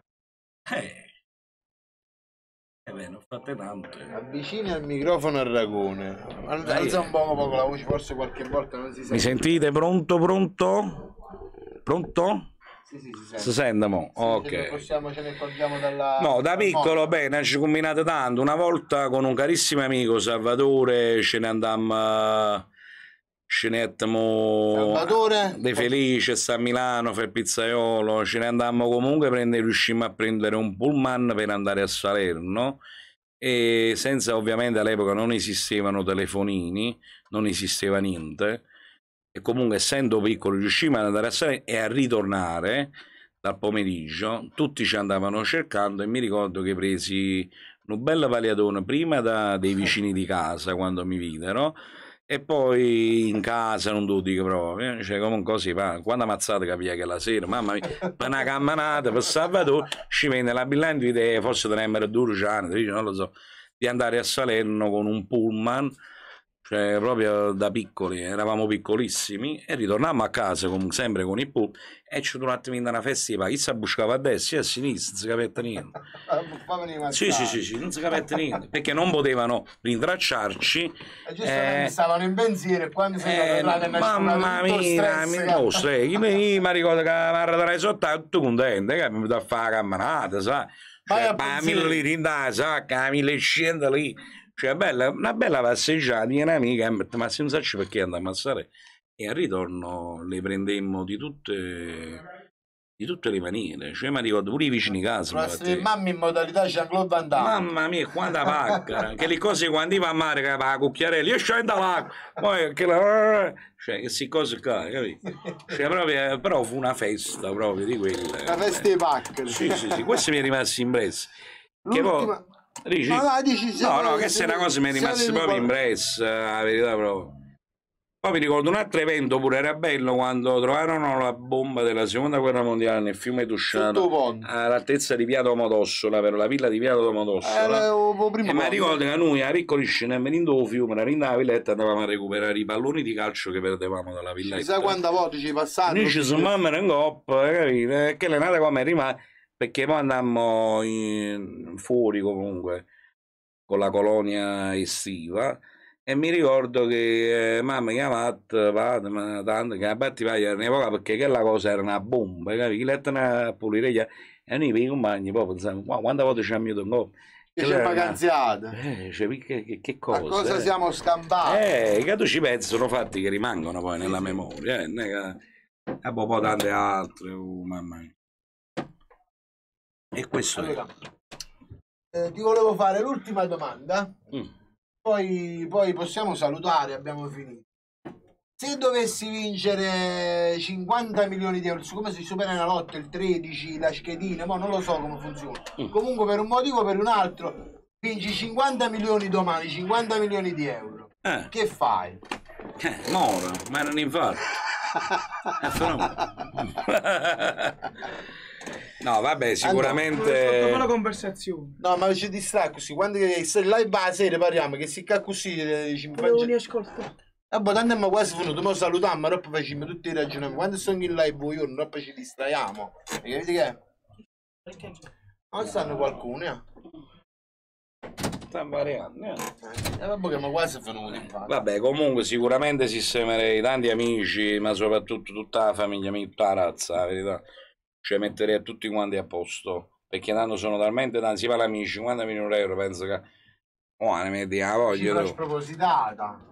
Bene, ho fatte tante. Avvicini al microfono al ragone. Alza un poco la voce, forse qualche volta non si sente. Mi sentite? Pronto? Pronto? Sì, si sente. Si sente mo? Sì, ok. Ce ne accorgiamo dalla... No, da piccolo, bene, ci combinate tanto. Una volta con un carissimo amico, Salvatore, ce ne andammo... Salvatore De Felice, sta a Milano, fa il pizzaiolo, ce ne andammo comunque, riuscimmo a prendere un pullman per andare a Salerno e senza, ovviamente all'epoca non esistevano telefonini, non esisteva niente e comunque essendo piccoli riuscimmo ad andare a Salerno e a ritornare dal pomeriggio, tutti ci andavano cercando e mi ricordo che presi una bella pagliatona prima dei vicini di casa quando mi videro. E poi in casa non lo dico proprio, cioè comunque così, quando ammazzate capire che la sera, mamma mia, per una camminata, per Salvatore, ci venne la brillante idea, forse tenemmo 12 anni, non lo so, di andare a Salerno con un pullman, cioè proprio da piccoli, eravamo piccolissimi, e ritornammo a casa sempre con il pullman, e ci trovammo in una festa, chi si buscava a destra e a sinistra, non si capiva niente. Sì, non si capiva niente, perché non potevano rintracciarci. E giustamente stavano in pensiero e quando si mamma mia, mi ricordo che mi arreterai sotto tutto contento, che mi venuto a fare la camminata, sai? Cioè, a 1000 lire in tasca, a 1100 lì. Cioè, una bella passeggiata di un'amica, ma se non so perché andammo a stare. E al ritorno le prendemmo di tutte di tutte le maniere, cioè mi ricordo pure i vicini di casa. Le mamme in modalità Jean-Claude Van Damme. Mamma mia, quanta pacca, che le cose quando va a mare che va a cucchiarelli, io scendo l'acqua, poi che cioè queste cose qua, capito? Cioè, proprio, però fu una festa proprio di quelle. Una festa di pacche. Sì, questo mi è rimasto impresso. Che poi, dici, no, questa è una cosa che mi è rimasta proprio impressa, la verità proprio. Poi mi ricordo un altro evento pure, era bello quando trovarono la bomba della seconda guerra mondiale nel fiume Tusciano all'altezza di Via Domodossola, per la villa di Via Domodossola. E mi ricordo che noi a piccoli scenemmenindo il fiume, nella villetta, andavamo a recuperare i palloni di calcio che perdevamo dalla villetta. Chissà quante volte ci passate. Noi ci sono mamma in coppa, capito? Che le nate come rimane, perché poi andammo fuori comunque con la colonia estiva. E mi ricordo che mamma mi ha chiamato, tanto che a Battivaglia era un'epoca perché quella cosa era una bomba, capi? Chi lettano a pulire e noi per i compagni poi pensavamo, quante volte ci hanno in coppa? Che c'è vacanziata. Cioè, che cosa? A cosa siamo scampati? Che tu ci pensi, sono fatti che rimangono poi nella memoria, e poi tante altre, mamma mia. E questo allora, ti volevo fare l'ultima domanda. Poi possiamo salutare, abbiamo finito. Se dovessi vincere 50 milioni di euro, siccome si supera la lotta, il 13, la schedina, ma non lo so come funziona. Comunque per un motivo o per un altro, vinci 50 milioni domani, 50 milioni di euro. Che fai? Moro, ma non infatti. No, vabbè, sicuramente. Una conversazione. No, ma ci distrae così. Quando sei live a sera parliamo, che si così non li ascolto. Tanto abbiamo quasi finito, ma salutiamo, dopo facciamo tutti i ragionamenti. Quando sono in live io, dopo ci distraiamo. Capite che? Non stanno qualcuno, Stanno variando, vabbè, che ma quasi finito, infatti. Vabbè, comunque sicuramente sistemerei tanti amici, ma soprattutto tutta la famiglia mia, tutta la razza, la verità. Cioè metterei a tutti quanti a posto, perché tanto sono talmente tanti, si parla amici, 50 milioni di euro, penso che ne metti la voglia. Cifra spropositata.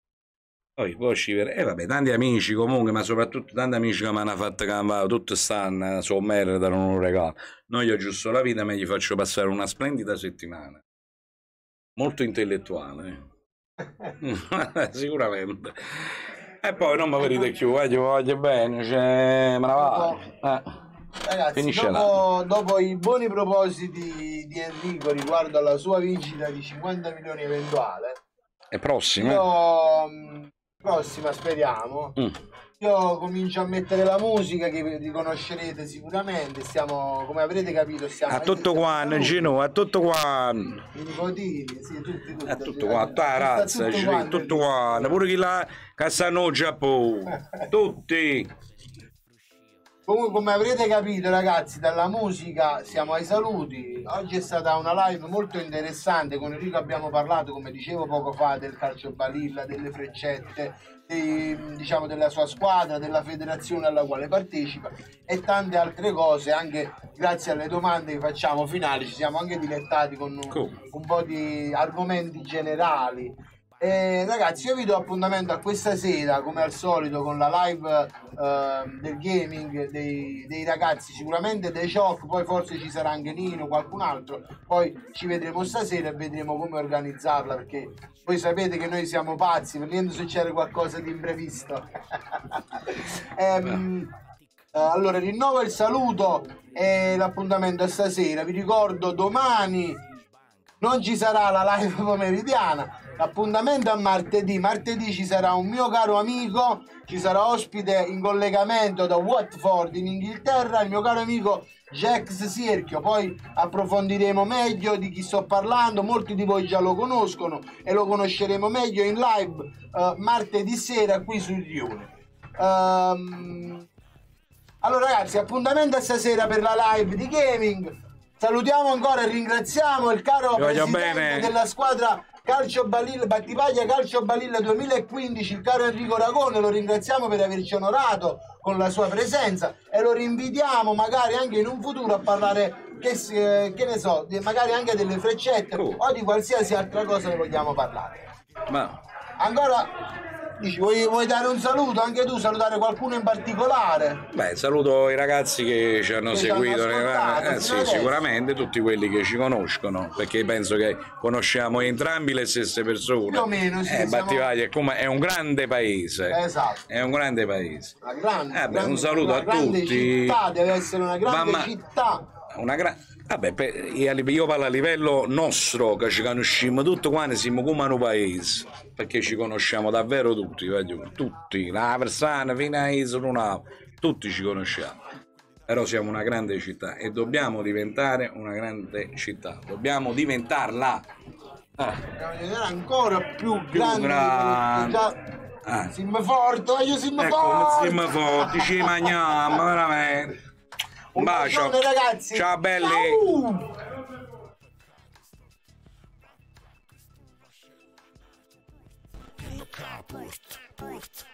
Poi ci vabbè, tanti amici comunque, ma soprattutto tanti amici che mi hanno fatto campare, tutti stanno, meritano un regalo. Noi io giusto la vita, ma gli faccio passare una splendida settimana. Molto intellettuale. Sicuramente. E poi non mi vedete più, voglio bene, cioè, me la va. Ragazzi, dopo i buoni propositi di Enrico riguardo alla sua vincita di 50 milioni eventuale, e prossima speriamo, io comincio a mettere la musica che riconoscerete sicuramente. Stiamo, come avrete capito, stiamo a tutto quanto, Gino, a tutto quanto, i nipotini, sì, tutti a tutto quanto, la razza, tutto quanto, pure chi là che stanno in Giappone, tutti. Comunque, come avrete capito, ragazzi, dalla musica siamo ai saluti. Oggi è stata una live molto interessante. Con Enrico abbiamo parlato, come dicevo poco fa, del calcio balilla, delle freccette, diciamo della sua squadra, della federazione alla quale partecipa e tante altre cose. Anche grazie alle domande che facciamo finali ci siamo anche dilettati con un po' di argomenti generali. Ragazzi, io vi do appuntamento a questa sera come al solito con la live del gaming dei ragazzi, sicuramente dei Shock, poi forse ci sarà anche Nino, qualcun altro, poi ci vedremo stasera e vedremo come organizzarla, perché voi sapete che noi siamo pazzi per niente succede qualcosa di imprevisto. Allora rinnovo il saluto e l'appuntamento a stasera. Vi ricordo, domani non ci sarà la live pomeridiana. L'appuntamento a martedì ci sarà un mio caro amico, ci sarà ospite in collegamento da Watford in Inghilterra, il mio caro amico Jax Sierchio. Poi approfondiremo meglio di chi sto parlando, molti di voi già lo conoscono e lo conosceremo meglio in live martedì sera qui su Rione. Allora ragazzi, appuntamento a stasera per la live di gaming. Salutiamo ancora e ringraziamo il caro presidente della squadra Calcio Balilla, Battipaglia Calcio Balilla 2015, il caro Enrico Ragone. Lo ringraziamo per averci onorato con la sua presenza e lo rinvitiamo magari anche in un futuro a parlare, che ne so, magari anche delle freccette o di qualsiasi altra cosa che vogliamo parlare. Ma ancora Dici, vuoi dare un saluto? Anche tu salutare qualcuno in particolare? Beh, saluto i ragazzi che ci hanno Che ci seguito, hanno ascoltato sì, fino adesso. sicuramente tutti quelli che ci conoscono, perché penso che conosciamo entrambi le stesse persone. Più o meno, sì, Battipaglia è un grande paese. Esatto. È un grande paese. Una grande, Un saluto una a grande tutti. città, deve essere una grande Ma- città. Vabbè, io parlo a livello nostro, che ci conosciamo tutti quanti, siamo come un paese, perché ci conosciamo davvero tutti, tutti, la persona fino a Isola, tutti ci conosciamo, però siamo una grande città e dobbiamo diventare una grande città, dobbiamo diventarla. Dobbiamo diventare ancora più grandi. grande. Siamo forti, siamo Ecco, forti. siamo forti, ci mangiamo veramente. Un bacio, bacione, ragazzi. ciao belli. Ciao. Look out,